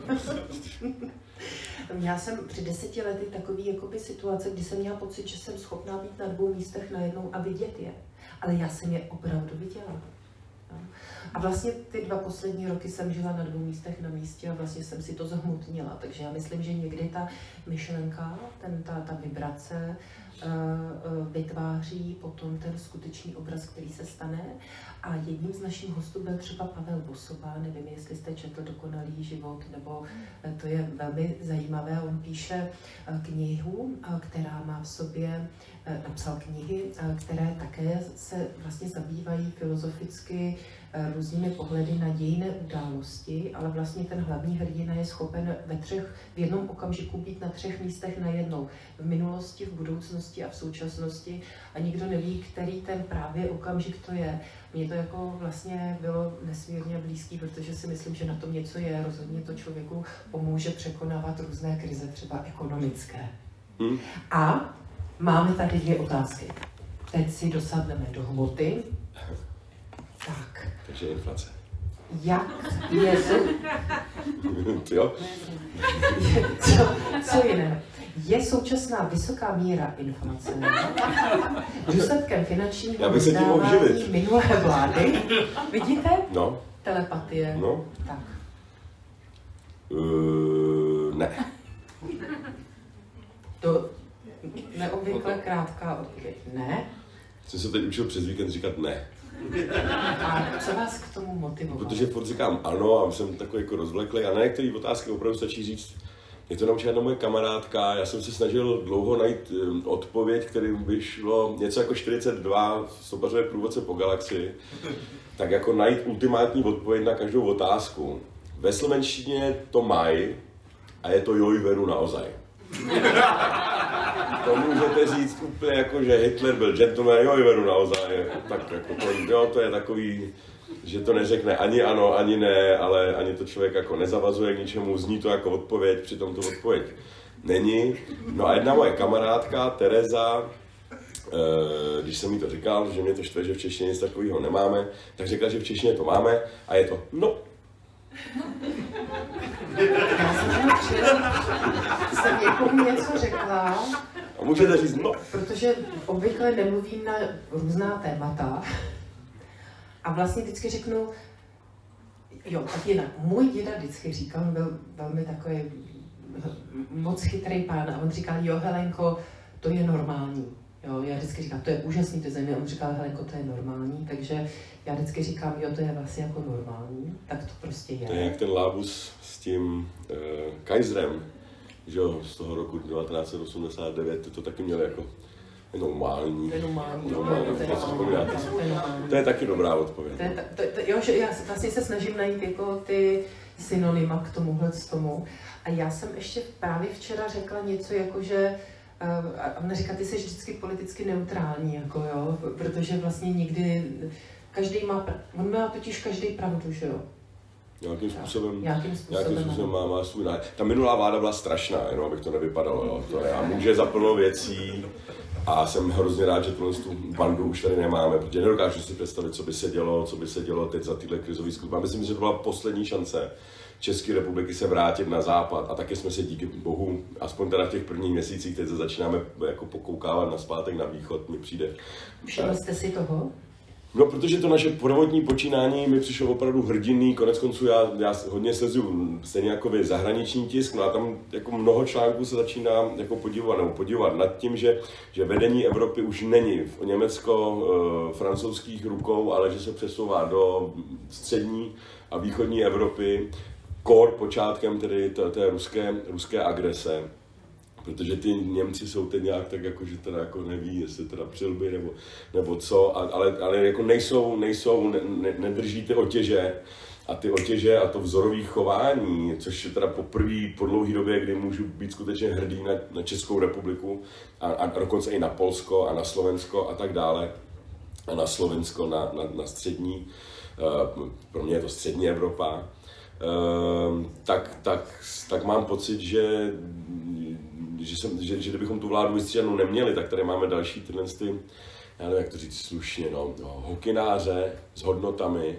Měla jsem před deseti lety takový jakoby situace, kdy jsem měla pocit, že jsem schopná být na dvou místech najednou a vidět je. Ale já jsem je opravdu viděla. A vlastně ty dva poslední roky jsem žila na dvou místech na místě a vlastně jsem si to zhmotnila. Takže já myslím, že někdy ta myšlenka, ten, ta, ta vibrace uh, vytváří potom ten skutečný obraz, který se stane. A jedním z našich hostů byl třeba Pavel Bosoba, nevím, jestli jste četl Dokonalý život, nebo to je velmi zajímavé. On píše knihu, která má v sobě, napsal knihy, které také se vlastně zabývají filozoficky různými pohledy na dějinné události, ale vlastně ten hlavní hrdina je schopen ve třech, v jednom okamžiku být na třech místech najednou. V minulosti, v budoucnosti a v současnosti a nikdo neví, který ten právě okamžik to je. Mně to jako vlastně bylo nesmírně blízký, protože si myslím, že na tom něco je. Rozhodně to člověku pomůže překonávat různé krize, třeba ekonomické. Hmm. A máme tady dvě otázky. Teď si dosadneme do hmoty. Tak. Takže inflace. Jak je to? Jo? co, co jiné? Je současná vysoká míra inflace důsledkem finančního rozdávání minulé vlády? Vidíte? No. Telepatie. No. Tak. Uh, ne. To neobvykle krátká odpověď. Ne. Jsem se teď učil přes víkend říkat ne. A co vás k tomu motivovalo? Protože furt říkám ano a jsem takový jako rozvleklý a na některé otázky opravdu stačí říct. Mě to naučila jedna moje kamarádka, já jsem se snažil dlouho najít odpověď, kterým by šlo něco jako čtyřicet dva stopařové průvodce po galaxii, tak jako najít ultimátní odpověď na každou otázku. Ve slovenštině to mají a je to joj veru naozaj. To můžete říct úplně jako, že Hitler byl gentleman, joj veru naozaj, tak jako to, jo, to je takový, že to neřekne ani ano, ani ne, ale ani to člověk jako nezavazuje k ničemu, zní to jako odpověď, přitom to odpověď není. No a jedna moje kamarádka, Tereza, když jsem jí to říkal, že mě to štve, že v češtině nic takového nemáme, tak řekla, že v češtině to máme a je to no. Já jsem jsem někomu něco řekla. A můžete říct no. Protože obvykle nemluvím na různá témata. A vlastně vždycky řeknu, jo, tak jinak, můj děda vždycky říkal, on byl velmi takový moc chytrý pán a on říkal, jo Helenko, to je normální. Jo, já vždycky říkám, to je úžasný, to je zajímavé, on říkal, Helenko, to je normální, takže já vždycky říkám, jo, to je vlastně jako normální, tak to prostě je. To je jak ten Lábus s tím uh, Kaiserem, že jo, z toho roku devatenáct set osmdesát devět, to, to taky měl jako normální. To je normální. normální. To, je normální. To, je normální. To je taky dobrá odpověď. To je, to, to, jo, že já vlastně se snažím najít jako ty synonyma k tomuhle z tomu. A já jsem ještě právě včera řekla něco jako, že a ona říká, ty jsi vždycky politicky neutrální, jako jo, protože vlastně nikdy, každý má, on má totiž každý pravdu, že jo. Nějakým způsobem, nějakým způsobem, nějakým způsobem má, má svůj nájezd. Ta minulá vláda byla strašná, jenom abych to nevypadalo, jo. To je, a může za plno věcí, A jsem hrozně rád, že tuhle tu bandu už tady nemáme, protože nedokážu si představit, co by se dělo, co by se dělo teď za tyhle krizové skupiny. A myslím, že to byla poslední šance České republiky se vrátit na západ a taky jsme se díky bohu, aspoň teda v těch prvních měsících, teď se začínáme jako pokoukávat na zpátek na východ, mi přijde. Všiml jste si toho? No, protože to naše prvotní počínání mi přišlo opravdu hrdinný, konec konců já, já hodně sleduju stejně jako vy zahraniční tisk, no a tam jako mnoho článků se začíná jako podívat, nebo podívat nad tím, že, že vedení Evropy už není v německo-francouzských rukou, ale že se přesouvá do střední a východní Evropy, kor počátkem tedy té, té ruské, ruské agrese. Protože ty Němci jsou teď nějak tak jako, že teda jako neví, jestli teda přilby nebo, nebo co, ale, ale jako nejsou, nejsou ne, ne, nedrží ty otěže a ty otěže a to vzorové chování, což je teda poprvé po dlouhé době, kdy můžu být skutečně hrdý na, na Českou republiku a, a dokonce i na Polsko a na Slovensko a tak dále a na Slovensko, na, na, na střední, uh, pro mě je to střední Evropa, uh, tak, tak, tak mám pocit, že Že, jsem, že, že kdybychom tu vládu vystřídanou neměli, tak tady máme další tyhle, já nevím, jak to říct slušně, no, no, hokynáře s hodnotami,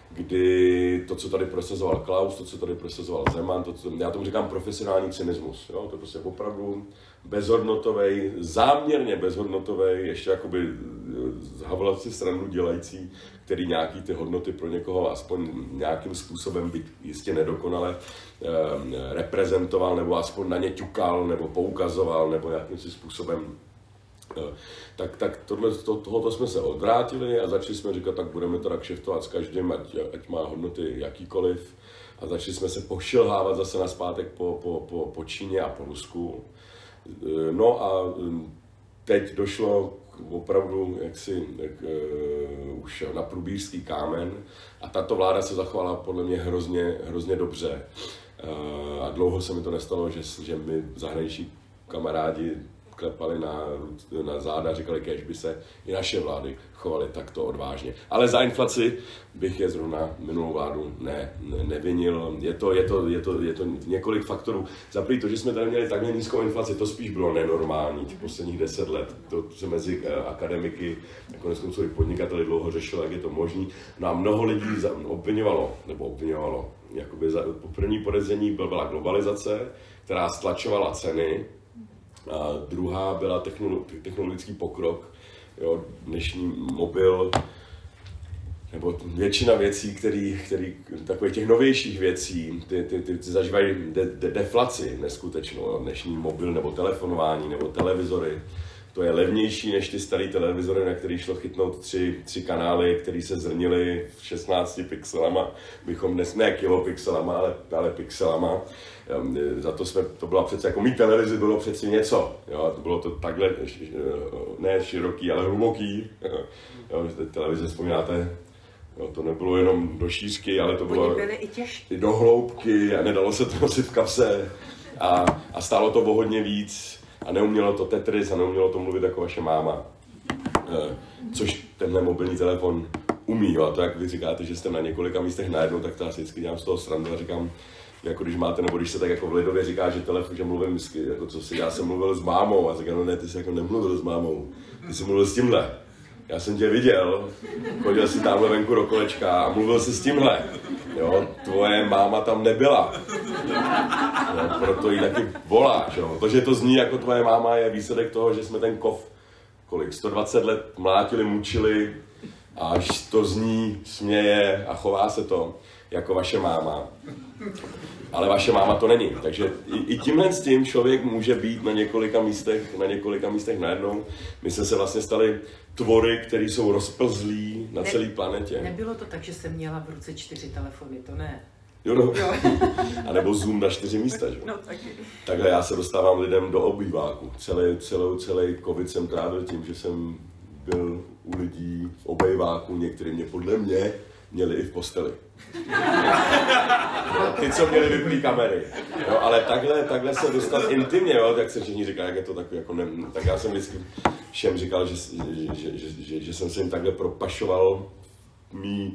kdy to, co tady prosazoval Klaus, to, co tady prosazoval Zeman, to, co, já tomu říkám profesionální cynismus, jo, to je prostě opravdu bezhodnotovej, záměrně bezhodnotovej, ještě jakoby z Havla si stranu dělající, který nějaký ty hodnoty pro někoho aspoň nějakým způsobem, byť jistě nedokonale, eh, reprezentoval, nebo aspoň na ně ťukal, nebo poukazoval, nebo nějakým si způsobem. Eh, tak tak tohle, to, tohoto jsme se odvrátili a začali jsme říkat, tak budeme teda kšeftovat s každým, ať, ať má hodnoty jakýkoliv. A začali jsme se pošilhávat zase nazpátek po, po, po, po Číně a po Rusku. Eh, no a teď došlo opravdu jaksi jak, uh, už na průbířský kámen a tato vláda se zachovala podle mě hrozně, hrozně dobře. Uh, a dlouho se mi to nestalo, že, že mi zahraniční kamarádi klepali na, na záda a říkali, kéž by se i naše vlády chovaly takto odvážně. Ale za inflaci bych je zrovna minulou vládu ne, ne, nevinil. Je to, je, to, je, to, je to několik faktorů. Za první to, že jsme tady měli takhle nízkou inflaci, to spíš bylo nenormální těch posledních deset let. To se mezi akademiky, konec konců i podnikateli dlouho řešilo, jak je to možné. No a mnoho lidí obviňovalo, nebo obviňovalo, jakoby za, po první podezření byla globalizace, která stlačovala ceny. A druhá byla technologický pokrok, jo, dnešní mobil, nebo většina věcí, který, který takových těch novějších věcí, ty, ty, ty, ty zažívají de, de, deflaci neskutečnou, jo, dnešní mobil nebo telefonování nebo televizory. To je levnější než ty staré televizory, na který šlo chytnout tři, tři kanály, které se zrnily v šestnácti pixelama, bychom dnes ne kilopixelama, ale, ale pixelama. Za to jsme, to byla přece, jako mít televizi bylo přeci něco, jo, to bylo to takhle, ne široký, ale hluboký. Jo, televize vzpomínáte, jo, to nebylo jenom do šířky, ale to bylo i, i do hloubky a nedalo se to nosit v kapse a, a stálo to o hodně víc. A neumělo to Tetris a neumělo to mluvit jako vaše máma. E, což tenhle mobilní telefon umí. Jo? A to, jak vy říkáte, že jste na několika místech najednou, tak to já si vždycky dělám z toho srandu a říkám, jako když máte, nebo když se tak jako v lidově říká, že telefon, že mluvím, jako co si, já jsem mluvil s mámou a říkám, no ne, ty jsi jako nemluvil s mámou, ty jsi mluvil s tímhle. Já jsem tě viděl, chodil jsi tamhle venku do kolečka a mluvil jsi s tímhle. Jo, tvoje máma tam nebyla. Jo, proto jí taky voláš. Jo. To, že to zní jako tvoje máma, je výsledek toho, že jsme ten kov kolik, sto dvacet let mlátili, mučili, až to zní, směje a chová se to jako vaše máma. Ale vaše máma to není. Takže i, i tímhle s tím člověk může být na několika místech, na několika místech najednou. My jsme se vlastně stali tvory, které jsou rozplzlí na ne, celé planetě. Nebylo to tak, že jsem měla v ruce čtyři telefony, to ne. Jo, no. Jo. A nebo Zoom na čtyři místa, že? No, taky. Takhle já se dostávám lidem do obýváku. Celý, celou, celý covid jsem trávil tím, že jsem byl u lidí v obejváku, někteří mě podle mě měli i v posteli. Ty, co měli vyplý kamery. Jo, ale takhle, takhle se dostat intimně, jo, tak se všichni říká, jak je to takový, jako ne, tak já jsem vždycky všem říkal, že, že, že, že, že, že jsem se jim takhle propašoval mý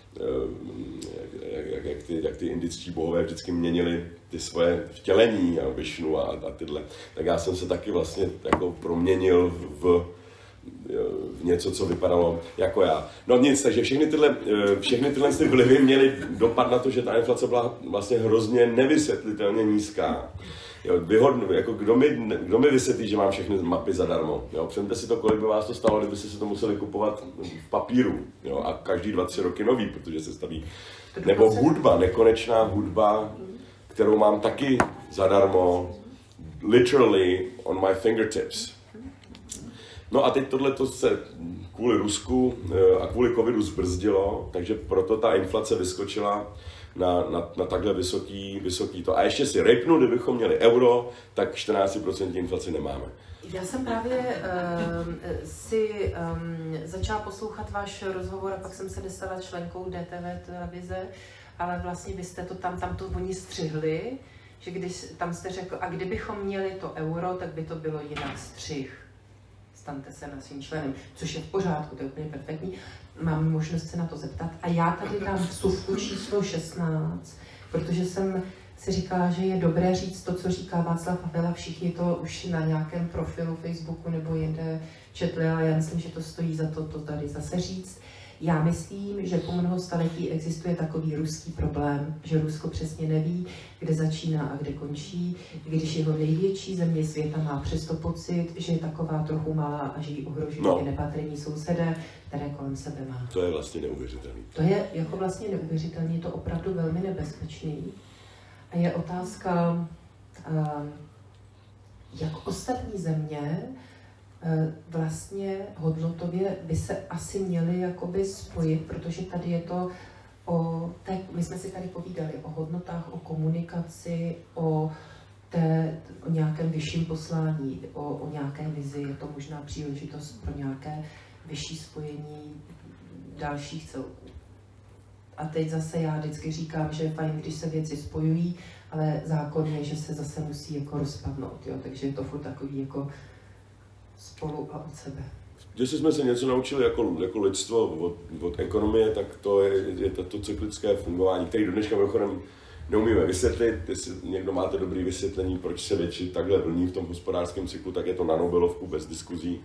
jak, jak, jak, ty, jak ty indičtí bohové vždycky měnili ty svoje vtělení a Višnu a, a tyhle, tak já jsem se taky vlastně jako proměnil v, v něco, co vypadalo jako já. No nic, takže všechny tyhle, všechny tyhle ty vlivy měly dopad na to, že ta inflace byla vlastně hrozně nevysvětlitelně nízká. Jo, vyhodnu, jako kdo, mi, kdo mi vysvětlí, že mám všechny mapy zadarmo. Přemte si to, kolik by vás to stalo, kdybyste si to museli kupovat v papíru. Jo, a každý dva, tři roky nový, protože se staví. Nebo hudba, nekonečná hudba, kterou mám taky zadarmo, literally on my fingertips. No a teď tohle se kvůli Rusku a kvůli covidu zbrzdilo, takže proto ta inflace vyskočila na, na, na takhle vysoký, vysoký to. A ještě si rejpnu, kdybychom měli euro, tak čtrnáct procent inflaci nemáme. Já jsem právě um, si um, začala poslouchat váš rozhovor a pak jsem se dostala členkou D T V televize, ale vlastně vy jste to tam, tam to oni střihli, že když tam jste řekl, a kdybychom měli to euro, tak by to bylo jinak střih. Staňte se naším členem, což je v pořádku, to je úplně perfektní. Mám možnost se na to zeptat. A já tady dám vsuvku číslo šestnáct, protože jsem si říkala, že je dobré říct to, co říká Václav Havela. Všichni to už na nějakém profilu Facebooku nebo jinde četli, ale já myslím, že to stojí za to, to tady zase říct. Já myslím, že po mnoho staletí existuje takový ruský problém, že Rusko přesně neví, kde začíná a kde končí, když jeho největší země světa má přesto pocit, že je taková trochu malá a že ji ohrožují no. i nepatrní sousedé, které kolem sebe má. To je vlastně neuvěřitelné. To je jako vlastně neuvěřitelné, je to opravdu velmi nebezpečný. A je otázka, jak ostatní země vlastně hodnotově by se asi měli jakoby spojit, protože tady je to o, tak my jsme si tady povídali o hodnotách, o komunikaci, o, té, o nějakém vyšším poslání, o, o nějaké vizi, je to možná příležitost pro nějaké vyšší spojení dalších celků. A teď zase já vždycky říkám, že je fajn, když se věci spojují, ale zákon je, že se zase musí jako rozpadnout, jo? Takže je to furt takový jako spolu a od sebe. Když jsme se něco naučili jako, jako lidstvo od, od ekonomie, tak to je, je to cyklické fungování, které do dneška mimochodem neumíme vysvětlit. Jestli někdo máte dobré vysvětlení, proč se větši takhle vlní v tom hospodářském cyklu, tak je to na Nobelovku bez diskuzí.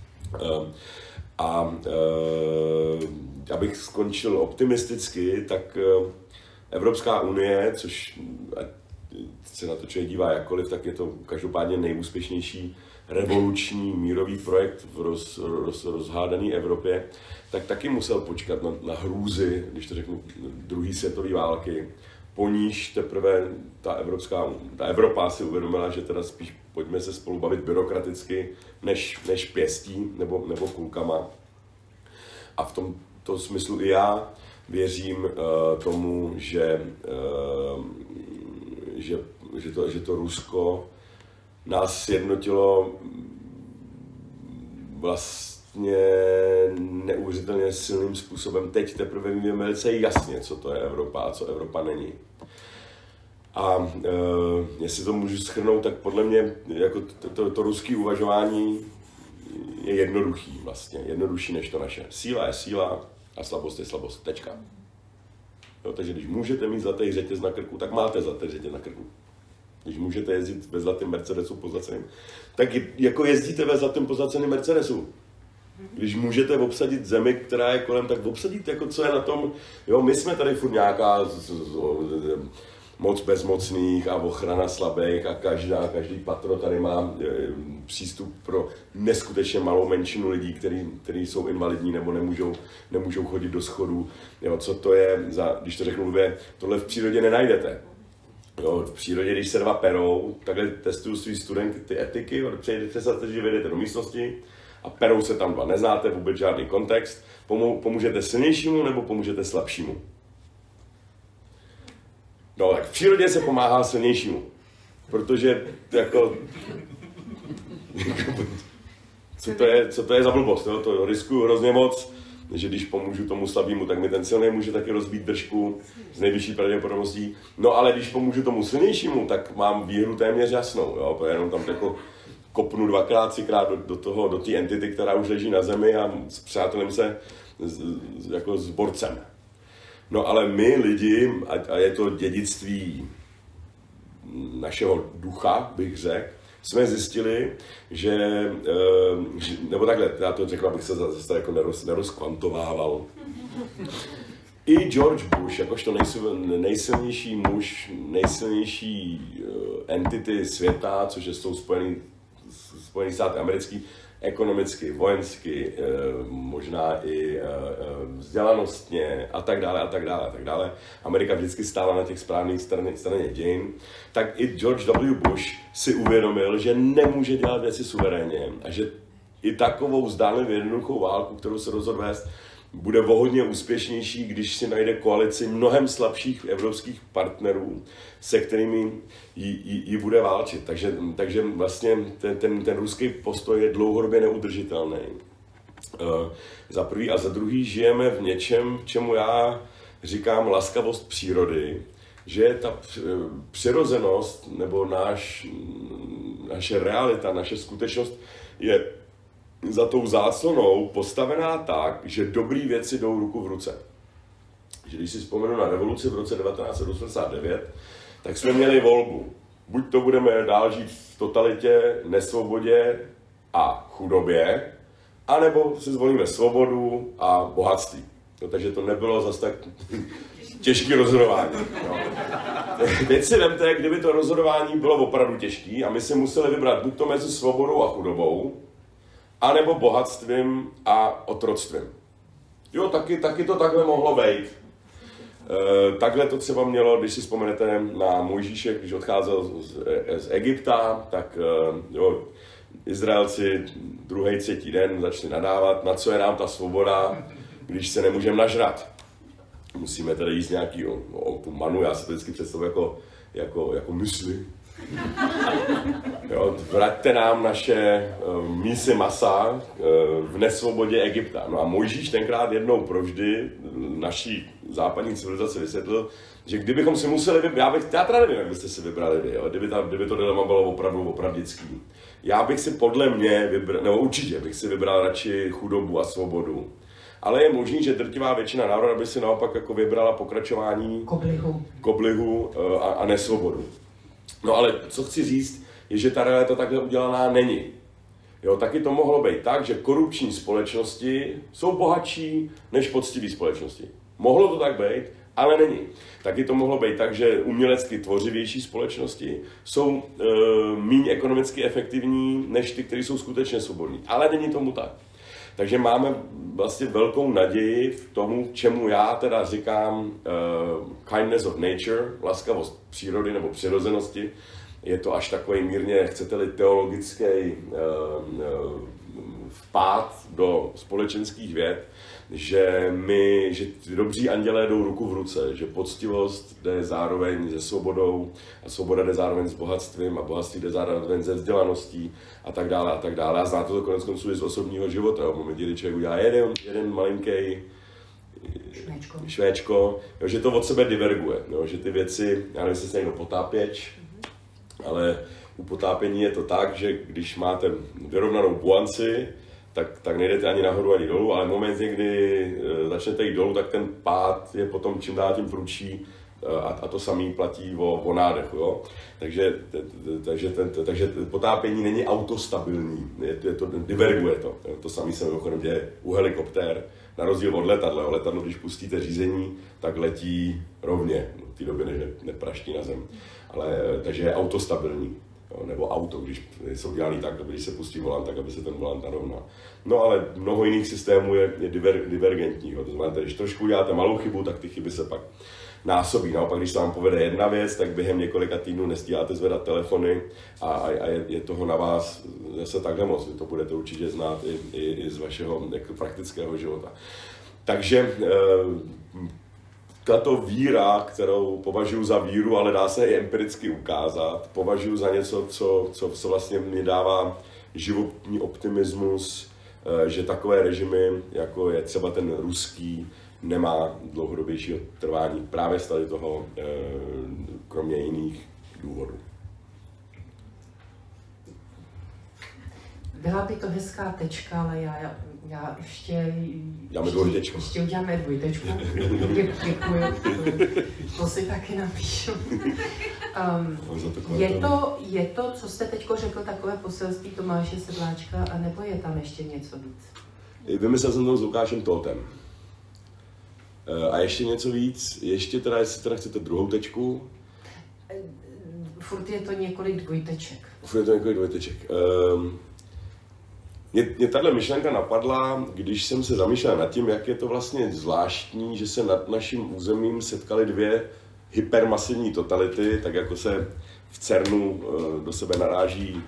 A abych skončil optimisticky, tak Evropská unie, což se na to člověk dívá jakkoliv, tak je to každopádně nejúspěšnější revoluční mírový projekt v roz, roz, rozhádané Evropě, tak taky musel počkat na, na hrůzy, když to řeknu, druhé světové války. Po níž teprve ta, Evropská, ta Evropa si uvědomila, že teda spíš pojďme se spolu bavit byrokraticky, než, než pěstí nebo, nebo kulkama. A v tomto smyslu i já věřím uh, tomu, že, uh, že, že, to, že to Rusko nás sjednotilo vlastně neuvěřitelně silným způsobem. Teď teprve víme velice jasně, co to je Evropa a co Evropa není. A e, jestli to můžu shrnout, tak podle mě jako to, to, to ruské uvažování je jednoduchý vlastně, jednodušší než to naše. Síla je síla a slabost je slabost. Tečka. Jo, takže když můžete mít zlatý řetěz na krku, tak máte zlatý řetěz na krku. Když můžete jezdit ve zlatém Mercedesu pozlaceným, tak jako jezdíte ve zlatém pozlaceným Mercedesu. Když můžete obsadit zemi, která je kolem, tak obsadit, jako co je na tom. Jo, my jsme tady furt nějaká z, z, z, moc bezmocných a ochrana slabých a každá, každý patro tady má e, přístup pro neskutečně malou menšinu lidí, který, který jsou invalidní nebo nemůžou, nemůžou chodit do schodů. Jo, co to je za, když to řeknu blbě, tohle v přírodě nenajdete. Jo, v přírodě, když se dva perou, takhle testují svý studenty ty etiky, přejdete se, že vyjdete do místnosti a perou se tam dva, neznáte vůbec žádný kontext, Pomů, pomůžete silnějšímu nebo pomůžete slabšímu? No, tak v přírodě se pomáhá silnějšímu, protože jako, co to je, co to je za blbost, jo? To riskuju hrozně moc, že když pomůžu tomu slabému, tak mi ten silný může taky rozbít držku s nejvyšší pravděpodobností. No ale když pomůžu tomu silnějšímu, tak mám výhru téměř jasnou, jo? Protože jenom tam jako kopnu dvakrát, třikrát do, do toho, do té entity, která už leží na zemi a spřátelím se s, jako s borcem. No ale my lidi, a je to dědictví našeho ducha, bych řekl, jsme zjistili, že, nebo takhle, já to řekl, abych se zase jako neroz, nerozkvantovával. I George Bush, jakožto nejsilnější muž, nejsilnější entity světa, což jsou Spojený, Spojený státy americký, ekonomicky, vojensky, možná i vzdělanostně a tak dále a tak dále a tak dále. Amerika vždycky stála na těch správných straně, straně dějin. Tak i George W. Bush si uvědomil, že nemůže dělat věci suverénně a že i takovou zdánlivě jednoduchou válku, kterou se rozhodl vést, bude o hodně úspěšnější, když si najde koalici mnohem slabších evropských partnerů, se kterými ji, ji, ji bude válčit. Takže, takže vlastně ten, ten, ten ruský postoj je dlouhodobě neudržitelný. Uh, za prvý a za druhý žijeme v něčem, čemu já říkám laskavost přírody, že ta přirozenost nebo náš, naše realita, naše skutečnost je za tou záclonou postavená tak, že dobrý věci jdou ruku v ruce. Že když si vzpomenu na revoluci v roce devatenáct set osmdesát devět, tak jsme měli volbu. Buď to budeme dál žít v totalitě, nesvobodě a chudobě, anebo si zvolíme svobodu a bohatství. No, takže to nebylo zase tak těžké rozhodování. No. Teď si vemte, kdyby to rozhodování bylo opravdu těžké a my si museli vybrat buď to mezi svobodou a chudobou, anebo bohatstvím a otroctvím. Jo, taky, taky to takhle mohlo být. E, takhle to třeba mělo, když si vzpomenete na Mojžíše, když odcházel z, z Egypta, tak e, jo, Izraelci druhý, třetí den začali nadávat, na co je nám ta svoboda, když se nemůžeme nažrat. Musíme tedy jíst nějaký o, o, tu manu, já se to vždycky představuji jako, jako, jako mysli. Jo, vraťte nám naše uh, mísy masa uh, v nesvobodě Egypta. No a Mojžíš tenkrát jednou provždy naší západní civilizaci vysvětlil, že kdybychom si museli vybrat, já, bych, já teda nevím, jak byste si vybrali vy, jo, kdyby, ta, kdyby to dilema bylo opravdu opravdický. Já bych si podle mě vybral, nebo určitě bych si vybral radši chudobu a svobodu. Ale je možný, že drtivá většina národa by si naopak jako vybrala pokračování koblihu, koblihu uh, a, a nesvobodu. No ale co chci říct, je, že ta realita takhle udělaná není. Jo, taky to mohlo být tak, že korupční společnosti jsou bohatší než poctivé společnosti. Mohlo to tak být, ale není. Taky to mohlo být tak, že umělecky tvořivější společnosti jsou e, méně ekonomicky efektivní než ty, které jsou skutečně svobodní. Ale není tomu tak. Takže máme vlastně velkou naději v tomu, čemu já teda říkám uh, kindness of nature, laskavost přírody nebo přirozenosti. Je to až takový mírně, chcete-li, teologický uh, uh, vpád do společenských věd, že my, že ty dobří andělé jdou ruku v ruce, že poctivost jde zároveň se svobodou a svoboda jde zároveň s bohatstvím a bohatství jde zároveň se vzdělaností a tak dále a tak dále. A znáte to konec konců i z osobního života. V momentě, kdy člověk udělá jeden, jeden malinký švéčko, švéčko jo, že to od sebe diverguje, jo, že ty věci, já nevím, jestli se někdo potápěč, mm-hmm. ale u potápění je to tak, že když máte vyrovnanou buanci, tak, tak nejdete ani nahoru, ani dolů, ale v momentě, kdy e, začnete jít dolů, tak ten pád je potom čím dál tím prudší e, a, a to samý platí o, o nádechu. Jo? Takže, t, t, takže, ten, t, takže potápění není autostabilní, je, je to, diverguje to. To samé se mimochodem děje u helikoptér, na rozdíl od letadla. Letadlo, když pustíte řízení, tak letí rovně, v té době, než ne, nepraští na zem. Ale, takže je autostabilní. Nebo auto, když jsou dělaný tak, když se pustí volant, tak aby se ten volant narovnal. No ale mnoho jiných systémů je, je diver, divergentních. To znamená, když trošku uděláte malou chybu, tak ty chyby se pak násobí. Naopak, když se vám povede jedna věc, tak během několika týdnů nestíháte zvedat telefony a, a je, je toho na vás zase takhle moc. Vy to budete určitě znát i, i, i z vašeho jako praktického života. Takže e, tato víra, kterou považuji za víru, ale dá se i empiricky ukázat, považuji za něco, co, co, co vlastně mi dává životní optimismus, že takové režimy, jako je třeba ten ruský, nemá dlouhodobějšího trvání právě z tady toho, kromě jiných důvodů. Byla by to hezká tečka, ale já, já Já ještě... Dáme dvojtečku. Ještě uděláme dvojtečku. Děkuji. To si taky napíšu. Um, je, to, je to, co jste teď řekl, takové poselství Tomáše Sedláčka, anebo je tam ještě něco víc? Vymyslel jsem tam s Lukášem Tótem. A ještě něco víc, ještě teda, jestli teda chcete druhou tečku. Furt je to několik dvojteček. Furt je to několik dvojteček. Um, Mě, mě tahle myšlenka napadla, když jsem se zamýšlel nad tím, jak je to vlastně zvláštní, že se nad naším územím setkaly dvě hypermasivní totality, tak jako se v CERNu do sebe naráží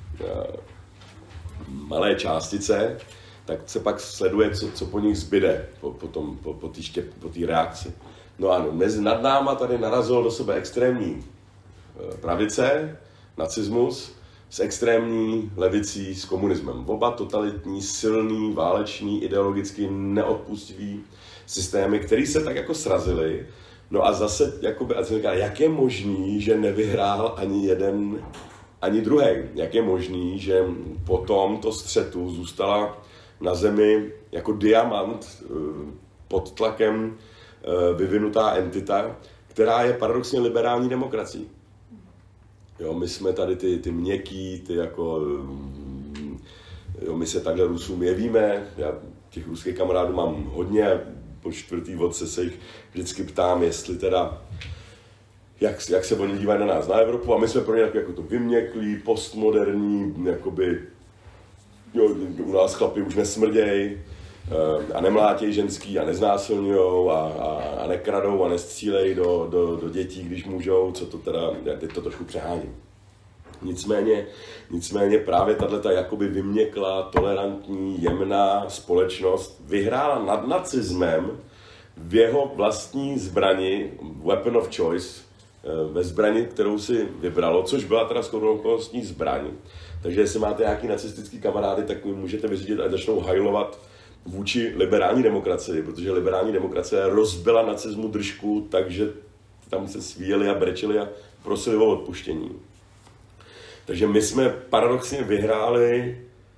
malé částice, tak se pak sleduje, co, co po nich zbyde, po, po, tom, po, po té po reakci. No ano, mezi nad náma tady narazilo do sebe extrémní pravice, nacismus, s extrémní levicí, s komunismem. Oba totalitní, silný, válečný, ideologicky neodpustivý systémy, které se tak jako srazily. No a zase, jakoby, a říká, jak je možný, že nevyhrál ani jeden, ani druhý? Jak je možný, že po tomto střetu zůstala na zemi jako diamant pod tlakem vyvinutá entita, která je paradoxně liberální demokracií? Jo, my jsme tady ty, ty měkký, ty jako, jo, my se takhle Rusům jevíme, já těch ruských kamarádů mám hodně, po čtvrtý vodce se jich vždycky ptám, jestli teda, jak, jak se oni dívají na nás, na Evropu, a my jsme pro ně jako to vyměklí, postmoderní, jakoby, jo, u nás chlapi už nesmrděj, a nemlátěj ženský a neznásilňujou a, a, a nekradou a nestřílej do, do, do dětí, když můžou, co to teda, já teď to trošku přeháním. Nicméně, nicméně právě tato jakoby vyměklá, tolerantní, jemná společnost vyhrála nad nacismem v jeho vlastní zbrani, weapon of choice, ve zbrani, kterou si vybralo, což byla teda skorokolostní zbraň. Takže jestli máte nějaký nacistický kamarády, tak mi můžete vyřídit a začnou hajlovat vůči liberální demokracii, protože liberální demokracie rozbila nacismu držku, takže tam se svíjeli a brečeli a prosili o odpuštění. Takže my jsme paradoxně vyhráli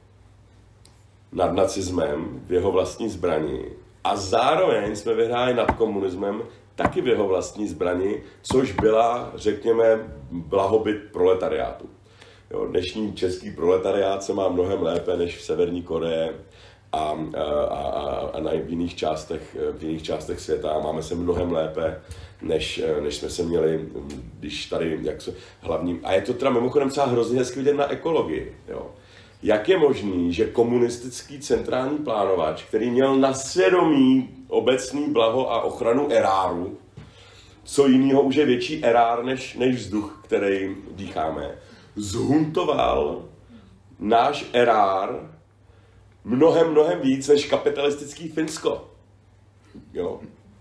nad nacismem v jeho vlastní zbrani a zároveň jsme vyhráli nad komunismem taky v jeho vlastní zbrani, což byla, řekněme, blahobyt proletariátu. Jo, dnešní český proletariát se má mnohem lépe než v Severní Koreji a, a, a, a na v jiných částech, v jiných částech světa. Máme se mnohem lépe, než, než jsme se měli, když tady, jak se hlavní... A je to teda mimochodem třeba hrozně hezky vidět na ekologii. Jo. Jak je možný, že komunistický centrální plánovač, který měl na svědomí obecný blaho a ochranu eráru, co jiného už je větší erár než, než vzduch, který dýcháme, zhuntoval náš erár mnohem, mnohem víc než kapitalistický Finsko. Jo?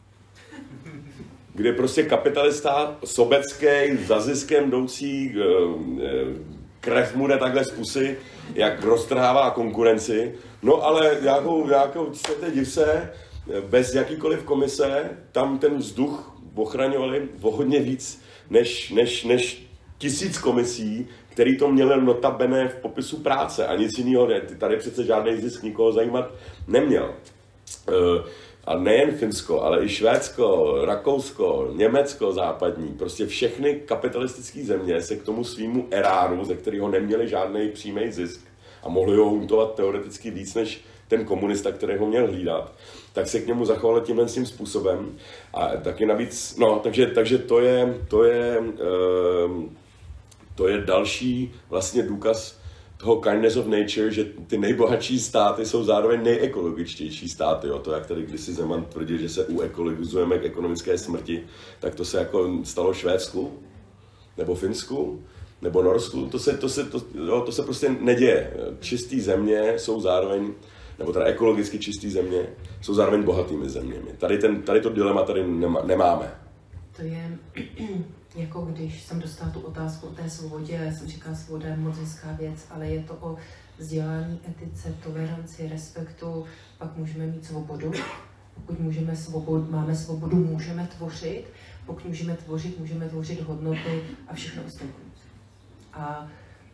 Kde prostě kapitalista sobecký, za ziskem jdoucí, krev mu jde takhle z pusy, jak roztrhává konkurenci. No ale nějakou, nějakou div se, bez jakýkoliv komise, tam ten vzduch ochraňovali o hodně víc než, než, než tisíc komisí, který to měl notabene v popisu práce a nic jiného ne. Tady přece žádný zisk nikoho zajímat neměl. A nejen Finsko, ale i Švédsko, Rakousko, Německo západní, prostě všechny kapitalistické země se k tomu svýmu eráru, ze kterého neměli žádný přímý zisk a mohli ho huntovat teoreticky víc než ten komunista, který ho měl hlídat, tak se k němu zachovali tímhle tím způsobem. A taky navíc, no, takže, takže to je, to je, um, to je další vlastně důkaz toho kindness of nature, že ty nejbohatší státy jsou zároveň nejekologičtější státy. Jo. To, jak tady kdysi Zeman tvrdil, že se uekologizujeme k ekonomické smrti, tak to se jako stalo Švédsku, nebo Finsku, nebo Norsku. To se, to se, to, jo, to se prostě neděje. Čistý země jsou zároveň, nebo teda ekologicky čistý země, jsou zároveň bohatými zeměmi. Tady, ten, tady to dilema tady nema, nemáme. To je jako když jsem dostala tu otázku o té svobodě, já jsem říkala, svoboda je moc hezká věc, ale je to o vzdělání, etice, toleranci, respektu, pak můžeme mít svobodu. Pokud můžeme svobodu, máme svobodu, můžeme tvořit, pokud můžeme tvořit, můžeme tvořit hodnoty a všechno ostatní. A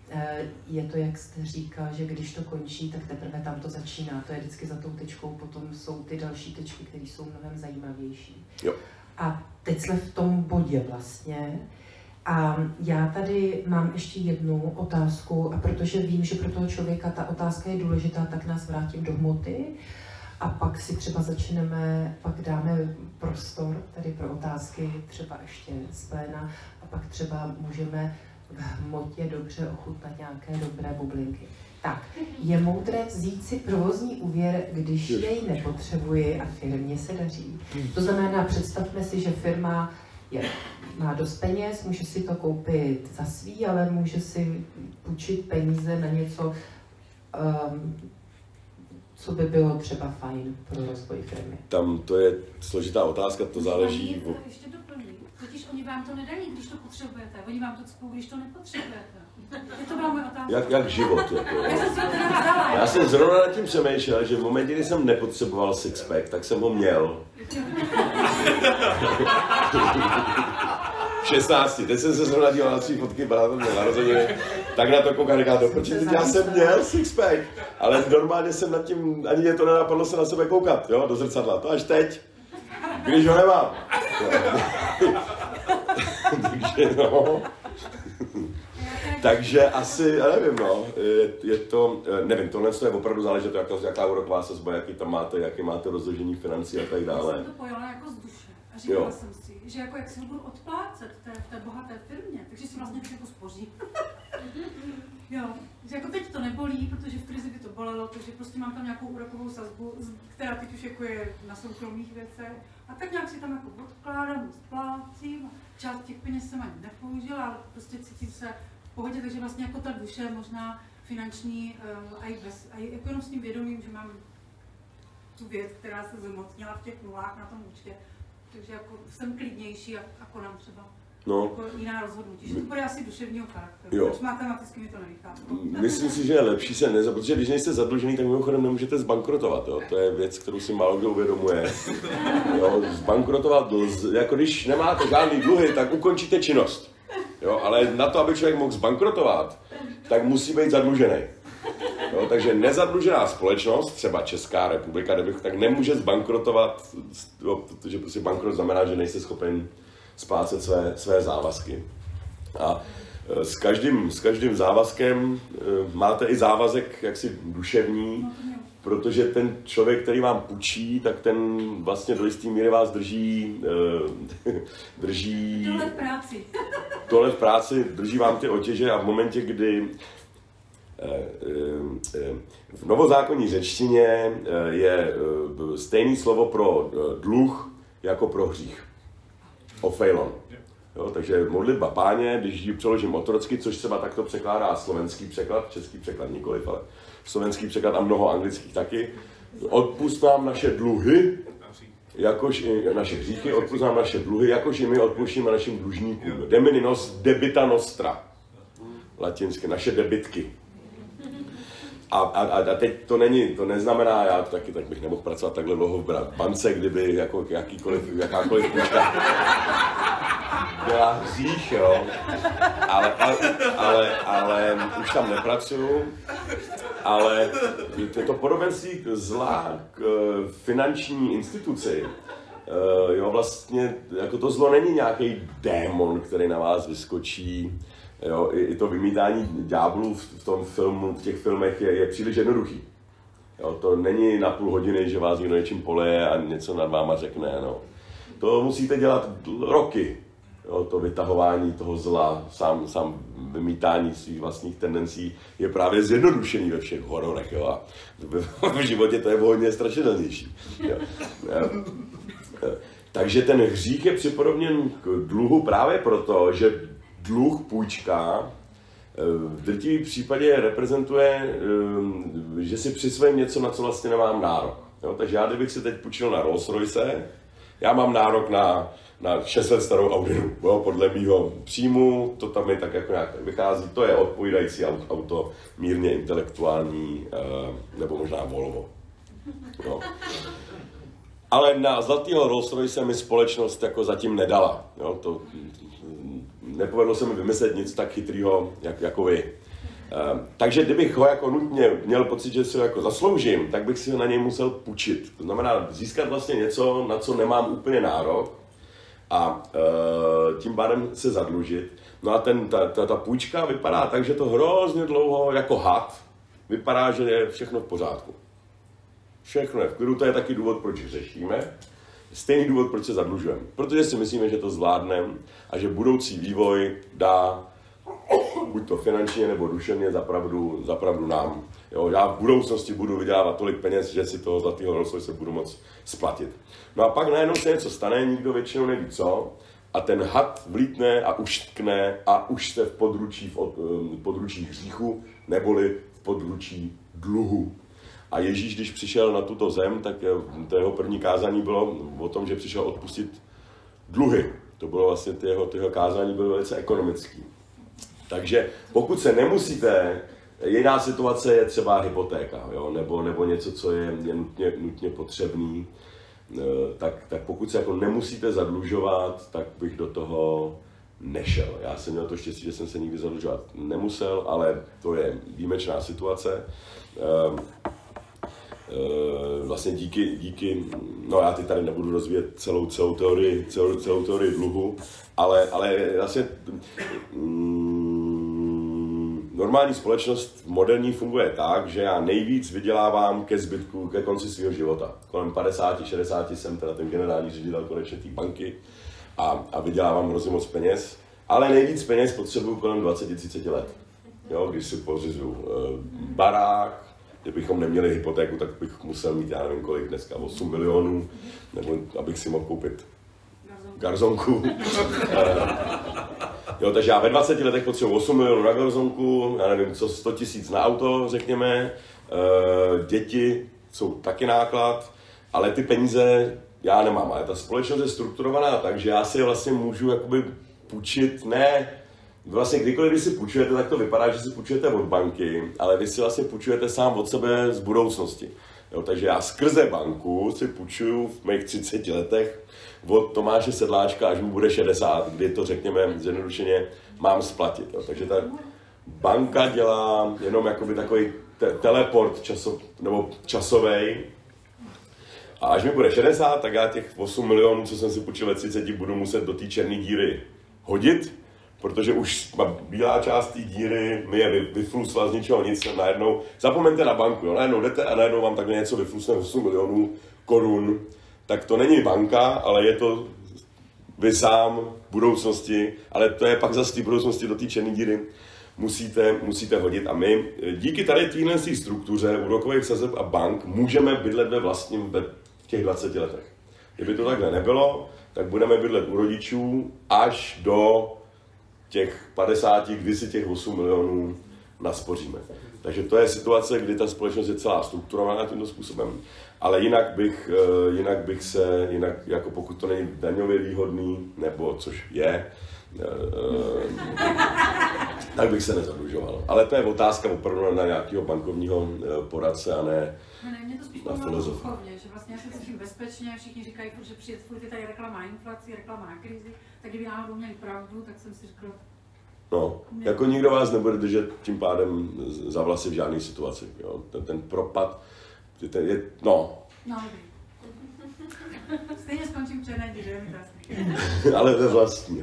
je to, jak jste říkal, že když to končí, tak teprve tam to začíná. To je vždycky za tou tečkou, potom jsou ty další tečky, které jsou mnohem zajímavější. Jo. A teď jsme v tom bodě vlastně. A já tady mám ještě jednu otázku, a protože vím, že pro toho člověka ta otázka je důležitá, tak nás vrátím do hmoty. A pak si třeba začneme, pak dáme prostor tady pro otázky, třeba ještě z pléna, a pak třeba můžeme v hmotě dobře ochutnat nějaké dobré bublinky. Tak, je moudré vzít si provozní úvěr, když jej nepotřebuji a firmě se daří. To znamená, představme si, že firma je, má dost peněz, může si to koupit za svý, ale může si půjčit peníze na něco, um, co by bylo třeba fajn pro rozvoj firmy. Tam to je složitá otázka, to záleží. To ještě doplním. Totiž oni vám to nedají, když to potřebujete. Oni vám to cpou, když to nepotřebujete. Je to byla moje otázka. Jak, jak život. Jako. Já jsem si to teda vzala. Já jsem zrovna nad tím přemýšlel, že v momentě, kdy jsem nepotřeboval sixpack, tak jsem ho měl. V šestnácti. Teď jsem se zrovna díval na tři fotky bratra na narozeniny, tak na to koukám, říkám, no, protože já jsem měl sixpack, ale normálně jsem nad tím, ani mě to nenapadlo se na sebe koukat, jo, do zrcadla, to až teď, když ho nemám. Takže no. Takže asi, já nevím, no, je, je to, nevím, tohle je opravdu záleží to, jak, jaká úroková sazba, jaký tam máte, jaký máte rozložení financí a tak dále. Já jsem to pojala jako z duše a říkala jo. jsem si, že jako jak si ho budu odplácet v té, v té bohaté firmě, takže si vlastně jako spoří. Jo, že jako teď to nebolí, protože v krizi by to bolelo, takže prostě mám tam nějakou úrokovou sazbu, která teď už jako je na soukromých věcech. A tak nějak si tam jako odkládám, splácím, část těch peněz jsem ani nepoužila, ale prostě cítím se v pohodě, takže vlastně jako ta duše možná finanční, uh, a, i bez, a i jako jenom s tím vědomím, že mám tu věc, která se zmocnila v těch nulách na tom účtě, takže jako jsem klidnější a, a konám třeba. No. Jako jiná rozhodnutí, že to bude asi duševního charakteru, protože matematicky mi to nevychází. Myslím si, že je lepší se nezadlužit, protože když nejste zadlužený, tak mimochodem nemůžete zbankrotovat, jo? To je věc, kterou si málo kdo uvědomuje. Jo? Zbankrotovat, jako když nemáte žádný dluhy, tak ukončíte činnost. Jo? Ale na to, aby člověk mohl zbankrotovat, tak musí být zadlužený. Jo? Takže nezadlužená společnost, třeba Česká republika, tak nemůže zbankrotovat, jo? Protože prostě bankrot znamená, že nejste schopen splácet své, své závazky. A s každým, s každým závazkem máte i závazek jaksi duševní, protože ten člověk, který vám půjčí, tak ten vlastně do jisté míry vás drží, drží... Tohle v práci. Tohle v práci, drží vám ty otěže a v momentě, kdy v novozákonní řečtině je stejné slovo pro dluh jako pro hřích. Ofejlon. Jo, takže modlitba Páně, když ji přeložím otrocky, což třeba takto překládá slovenský překlad, český překlad nikoliv, ale slovenský překlad a mnoho anglických taky. Odpusť nám naše dluhy, jakož i naše hříchy, odpusť nám naše dluhy, jakož i my odpuštíme našim dlužníkům. Demini nos debita nostra. Latinsky, naše debitky. A, a, a teď to není, to neznamená, já to taky tak bych nemohl pracovat takhle dlouho v bance, kdyby jako jakýkoliv, jakákoliv půjčka byla hřích, jo. Ale, ale, ale, ale už tam nepracuju, ale je to podobenství zla k finanční instituci. Jo, vlastně jako to zlo není nějaký démon, který na vás vyskočí. Jo, i, i to vymítání ďáblů v tom filmu, v těch filmech je, je příliš jednoduchý. Jo, to není na půl hodiny, že vás někdo něčím poleje a něco nad váma řekne. No. To musíte dělat roky. Jo, to vytahování toho zla, sám, sám vymítání svých vlastních tendencí je právě zjednodušený ve všech hororech. Jo, a v životě to je hodně strašidelnější. Jo. Jo. Jo. Takže ten hřích je připodobněn k dluhu právě proto, že dluh, půjčka, v drtivém případě reprezentuje, že si přisvojím něco, na co vlastně nemám nárok. Jo, takže já, kdybych si teď půjčil na Rolls Royce, já mám nárok na, na šest let starou Audinu. Jo, podle mýho příjmu, to tam je tak jako nějak vychází, to je odpovídající auto, mírně intelektuální, nebo možná Volvo. Jo. Ale na zlatýho Rolls Royce mi společnost jako zatím nedala. Jo, to, nepovedlo se mi vymyslet nic tak chytrýho jak, jako vy. Takže kdybych ho jako nutně měl pocit, že si ho jako zasloužím, tak bych si ho na něj musel půjčit. To znamená získat vlastně něco, na co nemám úplně nárok a e, tím pádem se zadlužit. No a ten, ta, ta, ta půjčka vypadá tak, že to hrozně dlouho jako had vypadá, že je všechno v pořádku. Všechno je v klidu, to je taky důvod, proč řešíme. Stejný důvod, proč se zadlužujeme. Protože si myslíme, že to zvládneme a že budoucí vývoj dá buď to finančně nebo duševně zapravdu, zapravdu nám. Jo, já v budoucnosti budu vydělávat tolik peněz, že si toho zlatého Rolls se budu moct splatit. No a pak najednou se něco stane, nikdo většinou neví co, a ten had vlítne a uštkne a už jste v područí, v, od, v područí hříchu, neboli v područí dluhu. A Ježíš, když přišel na tuto zem, tak to jeho první kázání bylo o tom, že přišel odpustit dluhy. To bylo vlastně, ty jeho, ty jeho kázání bylo velice ekonomický. Takže pokud se nemusíte, jiná situace je třeba hypotéka, jo? Nebo, nebo něco, co je, je nutně, nutně potřebný, tak, tak pokud se jako nemusíte zadlužovat, tak bych do toho nešel. Já jsem měl to štěstí, že jsem se nikdy zadlužovat nemusel, ale to je výjimečná situace. Vlastně díky, díky, no já teď tady nebudu rozvíjet celou, celou, teorii, celou, celou teorii dluhu, ale, ale vlastně mm, normální společnost moderní funguje tak, že já nejvíc vydělávám ke zbytku, ke konci svého života. Kolem padesát šedesát jsem teda ten generální ředitel konečně té banky a, a vydělávám hrozně moc peněz, ale nejvíc peněz potřebuju kolem dvacet třicet let. Jo, když si pořizu e, barák, kdybychom neměli hypotéku, tak bych musel mít, já nevím kolik dneska, osm milionů, nebo abych si mohl koupit garzonku. Jo, takže já ve dvaceti letech potřebuji osm milionů na garzonku, já nevím, co sto tisíc na auto, řekněme. Děti jsou taky náklad, ale ty peníze já nemám. Ale ta společnost je strukturovaná tak, že já si je vlastně můžu jakoby půjčit, ne. Vlastně kdykoliv, když si půjčujete, tak to vypadá, že si půjčujete od banky, ale vy si vlastně půjčujete sám od sebe z budoucnosti. Jo, takže já skrze banku si půjčuju v mých třiceti letech od Tomáše Sedláčka, až mu bude šedesát, kdy to, řekněme, zjednodušeně mám splatit. Jo. Takže ta banka dělá jenom jakoby takový te- teleport časov, nebo časovej. A až mi bude šedesát, tak já těch osm milionů, co jsem si půjčil ve třiceti, budu muset do té černé díry hodit, protože už bílá část té díry mi je vyflusla z ničeho nic, najednou, zapomeňte na banku, jo, najednou jdete a najednou vám takhle něco vyflusne osm milionů korun, tak to není banka, ale je to vy sám v budoucnosti, ale to je pak zase té budoucnosti do té černé díry musíte, musíte hodit a my díky tady téhle struktuře úrokových sazeb a bank můžeme bydlet ve vlastním v těch dvaceti letech. Kdyby to takhle nebylo, tak budeme bydlet u rodičů až do těch padesáti, kdy si těch osm milionů naspoříme. Takže to je situace, kdy ta společnost je celá strukturovaná tímto způsobem. Ale jinak bych, jinak bych se, jinak jako pokud to není daňově výhodný, nebo což je, tak bych se nezadlužoval. Ale to je otázka opravdu na nějakého bankovního poradce a ne no, ne, mě to spíš na filozofa. Že vlastně já se cítím bezpečně, všichni říkají, že přijde furt je tady reklama na inflaci, reklama na krizi, tak kdyby náhodou měli pravdu, tak jsem si řekl. No, jako nikdo vás nebude držet tím pádem za vlasy v žádné situaci. Jo? Ten, ten propad, ten je, no. No, stejně skončím v černé díře, ale ve vlastní. Uh,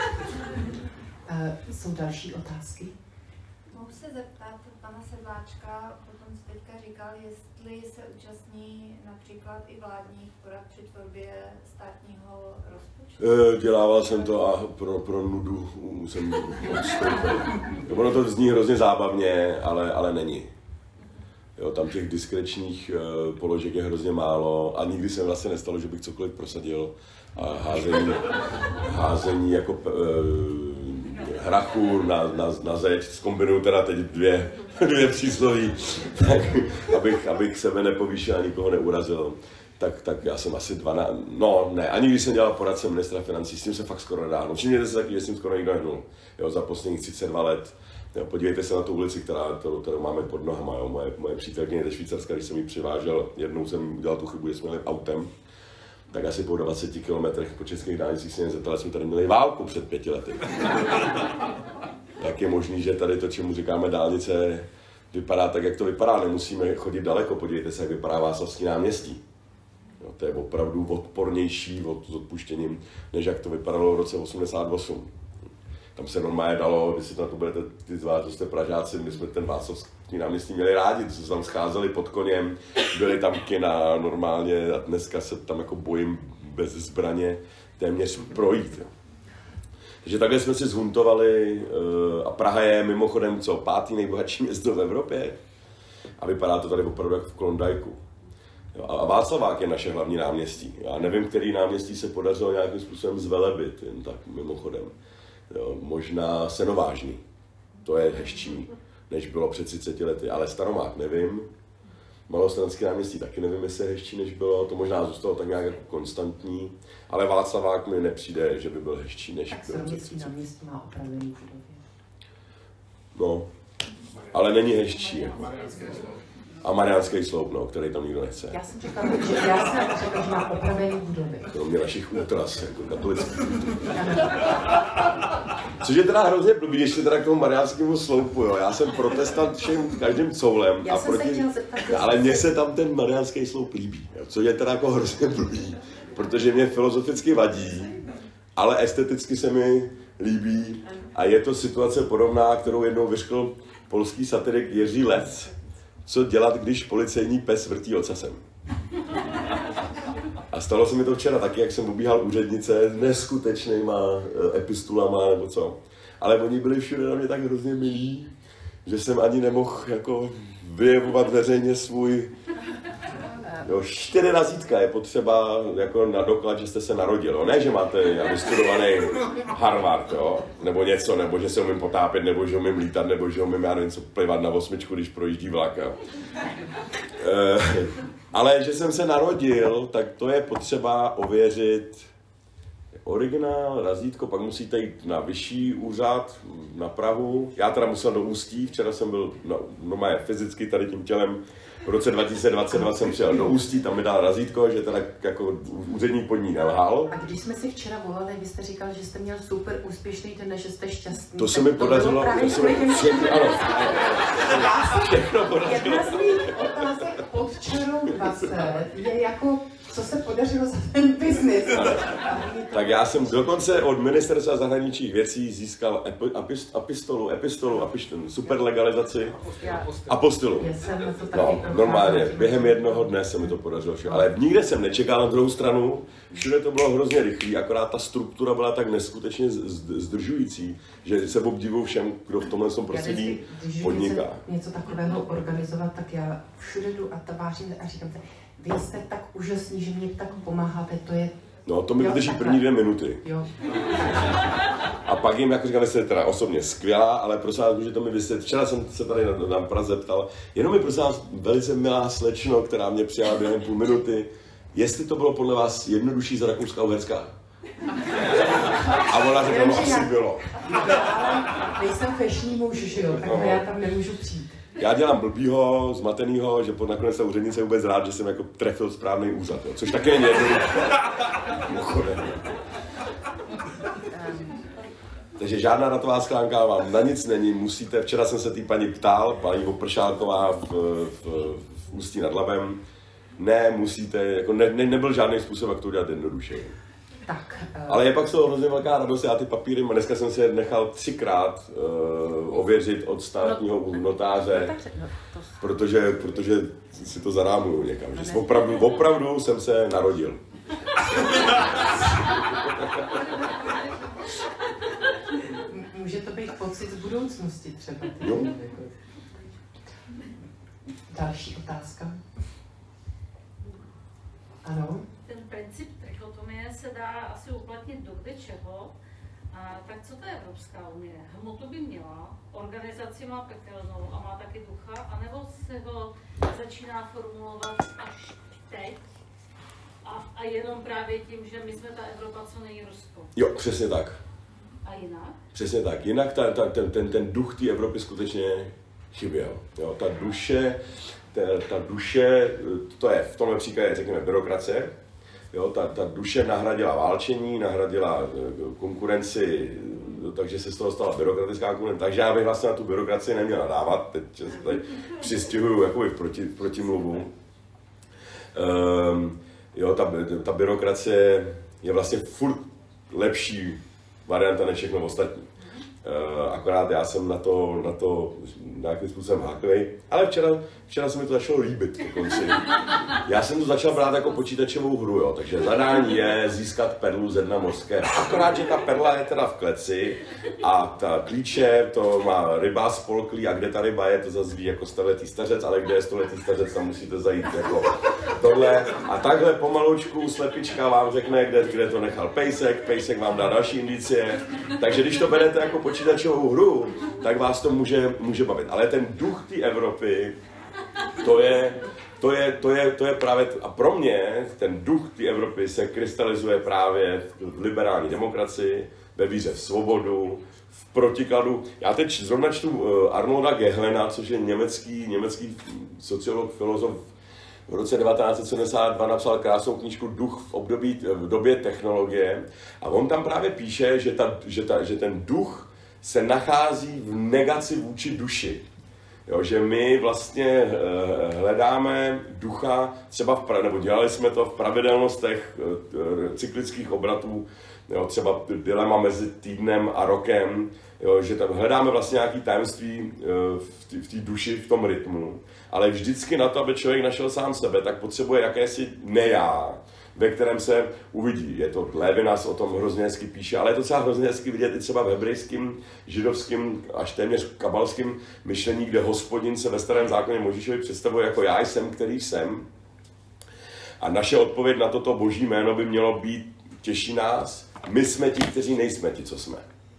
jsou další otázky? Mohu se zeptat pana Sedláčka, potom co teďka říkal, jestli se účastní například i vládních porad při tvorbě státního rozpočtu? Dělával jsem to a pro, pro nudu jsem odstoupil. Ono to zní hrozně zábavně, ale, ale není. Jo, tam těch diskrečních uh, položek je hrozně málo a nikdy se vlastně nestalo, že bych cokoliv prosadil. A házení, házení jako uh, hrachu na, na, na zeď, zkombinuju teda teď dvě, dvě přísloví, tak abych, abych sebe nepovýšil a nikoho neurazil. Tak, tak já jsem asi dvanáct, no ne, ani když jsem dělal poradce ministra financí, s tím se fakt skoro nedá. No, všimněte se taky, že jsem skoro nikdo nehnul, jo, za posledních třicet dva let. Jo, podívejte se na tu ulici, která, kterou, kterou máme pod nohama, jo. Moje, moje přítelkyně ze Švýcarska, když jsem ji přivážel, jednou jsem udělal tu chybu, že jsme jeli autem, tak asi po dvaceti kilometrech po českých dálnicích se mě zeptala, jsme tady měli válku před pěti lety. Jak je možný, že tady to, čemu říkáme dálnice, vypadá tak, jak to vypadá. Nemusíme chodit daleko, podívejte se, jak vypadá Václavský náměstí. Jo, to je opravdu odpornější od, s odpuštěním, než jak to vypadalo v roce osmdesát osm. Tam se normálně dalo, když si na to budete, ty z vás, co jste Pražáci, my jsme ten Václavský náměstí měli rádi, co se tam scházeli pod koněm, byly tam kina normálně a dneska se tam jako bojím bez zbraně téměř projít. Jo. Takže takhle jsme si zhuntovali a Praha je mimochodem co, pátý nejbohatší město v Evropě a vypadá to tady opravdu jako v Klondajku. A Václavák je naše hlavní náměstí. Já nevím, který náměstí se podařilo nějakým způsobem zvelebit, jen tak mimochodem. Jo, možná Senovážný, to je hezčí, než bylo před třiceti lety, ale Staromák nevím. Malostranské náměstí taky nevím, jestli je hezčí, než bylo, to možná zůstalo tak nějak jako konstantní, ale Václavák mi nepřijde, že by byl hezčí, než tak bylo před třiceti náměstí má opravený budovy. No, ale není hezčí. Jako. A Mariánský sloup, no, který tam nikdo nechce. Já jsem řekla, že já jsem řekla, že má opravený budovy. Kromě našich útras, jako katolických. Což je teda hrozně blbý, když se teda k tomu Mariánskému sloupu, jo. Já jsem protestant všem, každým coulem. Já a jsem proti... se chtěla zeptat, ale mně se tam ten Mariánský sloup líbí, jo. Což je teda jako hrozně blbý, protože mě filozoficky vadí, ale esteticky se mi líbí. A je to situace podobná, kterou jednou vyřkl polský satirik Jiří Lec. Co dělat, když policejní pes vrtí ocasem. A stalo se mi to včera taky, jak jsem obíhal úřednice neskutečnýma epistulama nebo co. Ale oni byli všude na mě tak hrozně milí, že jsem ani nemohl jako vyjevovat veřejně svůj... Jo, čtyři razítka je potřeba jako na doklad, že jste se narodil. Jo. Ne, že máte vystudovaný Harvard, jo, nebo něco, nebo že se umím potápět, nebo že umím lítat, nebo že umím, já nevím, co plivat na osmičku, když projíždí vlak. Jo. E, ale že jsem se narodil, tak to je potřeba ověřit originál, razítko, pak musíte jít na vyšší úřad, na Prahu. Já teda musel do Ústí, včera jsem byl no, normálně fyzicky tady tím tělem. V roce dva tisíce dvacet dva jsem přijel do Ústí, tam mi dal razítko, že teda jako úředník pod ní nelhal. A když jsme si včera volali, vy jste říkal, že jste měl super úspěšný den, že jste šťastný. To se mi podařilo, to se mi všechno, ano. Všechno podařilo. Jedna z mých otázek pod čarou dvacet je jako, co se podařilo za ten biznis. Tak já jsem dokonce od Ministerstva zahraničních věcí získal epistolu, epistolu, epistolu, super legalizaci apostilu. No, normálně, během jednoho dne se mi to podařilo všechno. Ale nikde jsem nečekal na druhou stranu, všude to bylo hrozně rychlý, akorát ta struktura byla tak neskutečně zdržující, že se obdivuju všem, kdo v tomhle prostředí podniká. Něco takového organizovat, tak já všude jdu a tvářím a říkám se, vy jste tak úžasní, že mě tak pomáháte, to je... No, to mi vydrží první dvě minuty. Jo. A pak jim, jako říkám, jste teda osobně skvělá, ale prosím vás, můžete mi vysvětlit. Včera jsem se tady na, na Praze ptal, jenom mi prosím vás velice milá slečno, která mě přijala během půl minuty, jestli to bylo podle vás jednodušší za Rakouska a Uherská. A ona řekla, no asi bylo. Ale nejsem fešní muž, že jo, takže já tam nemůžu přijít. Já dělám blbýho, zmatenýho, že nakonec ta úřednice je vůbec rád, že jsem jako trefil správný úřad, jo. Což také není jednoduché. Takže žádná datová schránka vám na nic není, musíte, včera jsem se tý paní ptal, paní Opršálková v, v, v Ústí nad Labem, ne, musíte, jako ne, ne, nebyl žádný způsob, jak to udělat jednoduše. Tak, uh... Ale je pak z toho hrozně velká radost, já ty papíry, dneska jsem si je nechal třikrát uh, ověřit od státního no, notáře, no, no, to... protože, protože si to zarámuju někam, že no, opravdu, opravdu jsem se narodil. Může to být pocit z budoucnosti třeba. Jo. Další otázka. Ano? Ten princip trichotomie se dá asi uplatnit do kde čeho. A tak co to je Evropská unie? Hmotu by měla, organizaci má pekelnou a má taky ducha, anebo se ho začíná formulovat až teď a, a jenom právě tím, že my jsme ta Evropa, co není Rusko. Jo, přesně tak. A jinak? Přesně tak. Jinak ta, ta, ten, ten, ten duch té Evropy skutečně chyběl. Jo, ta duše, ta, ta duše, to je v tomhle příkladě, řekněme, byrokracie, Jo, ta, ta duše nahradila válčení, nahradila konkurenci, takže se z toho stala byrokratická konkurence. Takže já bych vlastně na tu byrokracii neměl nadávat, teď se tady přistihuju jakoby v, proti, v protimluvu. Um, jo, ta, ta byrokracie je vlastně furt lepší varianta než všechno ostatní. Uh, akorát já jsem na to, na to nějakým způsobem háklej, ale včera, včera se mi to začalo líbit po konci. Já jsem to začal brát jako počítačovou hru, jo, takže zadání je získat perlu z dna mořské. Akorát, že ta perla je teda v kleci a ta klíče, to má ryba spolklý a kde ta ryba je, to zase ví jako stoletý stařec, ale kde je stoletý stařec, tam musíte zajít jako tohle. A takhle pomalučku slepička vám řekne, kde, kde to nechal pejsek, pejsek vám dá další indicie, takže když to berete jako počítačovou hru, tak vás to může, může bavit. Ale ten duch té Evropy, to je, to, je, to, je, to je právě, a pro mě ten duch té Evropy se krystalizuje právě v liberální demokracii, ve víře v svobodu, v protikladu. Já teď zrovna čtu Arnolda Gehlena, což je německý, německý sociolog, filozof, v roce devatenáct set sedmdesát dva napsal krásnou knížku Duch v období, v době technologie a on tam právě píše, že, ta, že, ta, že ten duch se nachází v negaci vůči duši. Jo, že my vlastně hledáme ducha, třeba v, nebo dělali jsme to v pravidelnostech cyklických obratů, jo, třeba dilema mezi týdnem a rokem, jo, že tam hledáme vlastně nějaké tajemství v té duši, v tom rytmu, ale vždycky na to, aby člověk našel sám sebe, tak potřebuje jakési nejá, ve kterém se uvidí. Je to Levinas o tom hrozně hezky píše, ale je to třeba hrozně hezky vidět i třeba v hebrejském, židovském, až téměř kabalském myšlení, kde Hospodin se ve starém zákoně Mojžíšovi představuje jako já jsem, který jsem. A naše odpověď na toto boží jméno by mělo být těší nás. My jsme ti, kteří nejsme ti, co jsme.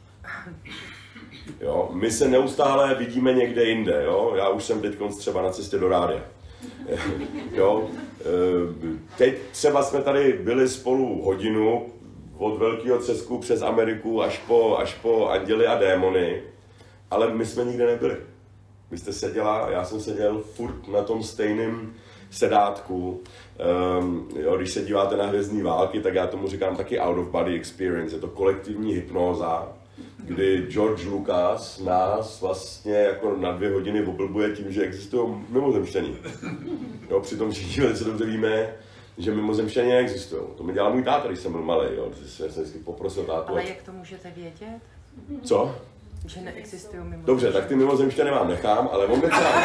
Jo? My se neustále vidíme někde jinde. Jo? Já už jsem teď třeba na cestě do rádia. Jo? Teď třeba jsme tady byli spolu hodinu od Velkého třesku přes Ameriku až po, až po Anděly a démony, ale my jsme nikde nebyli. Vy jste seděla, já jsem seděl furt na tom stejném sedátku. Um, jo, když se díváte na Hvězdní války, tak já tomu říkám taky out of body experience. Je to kolektivní hypnóza, kdy George Lucas nás vlastně jako na dvě hodiny oblbuje tím, že existují mimozemštění. Jo, přitom všichni se dobře víme, že mimozemštění neexistují. To mi dělal můj táta, když jsem byl malý. Jo. Já jsem vždycky poprosil tátu. Ale jak to můžete vědět? Co? Že neexistují mimozemštění. Dobře, tak ty mimozemštěny vám nechám, ale on by třeba...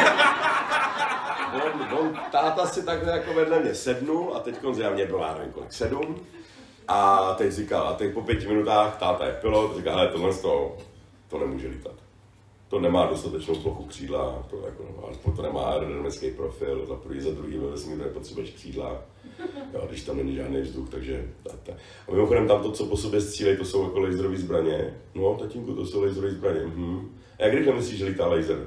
On, on, táta si takhle jako vedle mě sednul a teď konce mě bylo, já nevím kolik, sedm. A teď říkal, a teď po pěti minutách táta je pilot, říká, hele, tohle to, to nemůže lítat. To nemá dostatečnou plochu křídla, to, jako, to nemá aerodynamický profil, za první, za druhý ve vesmíru nepotřebuješ křídla, jo, když tam není žádný vzduch, takže... Ta. A mimochodem tam to, co po sobě střílej, to jsou jako laserové zbraně. No, tatínku, to jsou laserové zbraně. Mhm. A jak rychle myslíš, že lítá laser?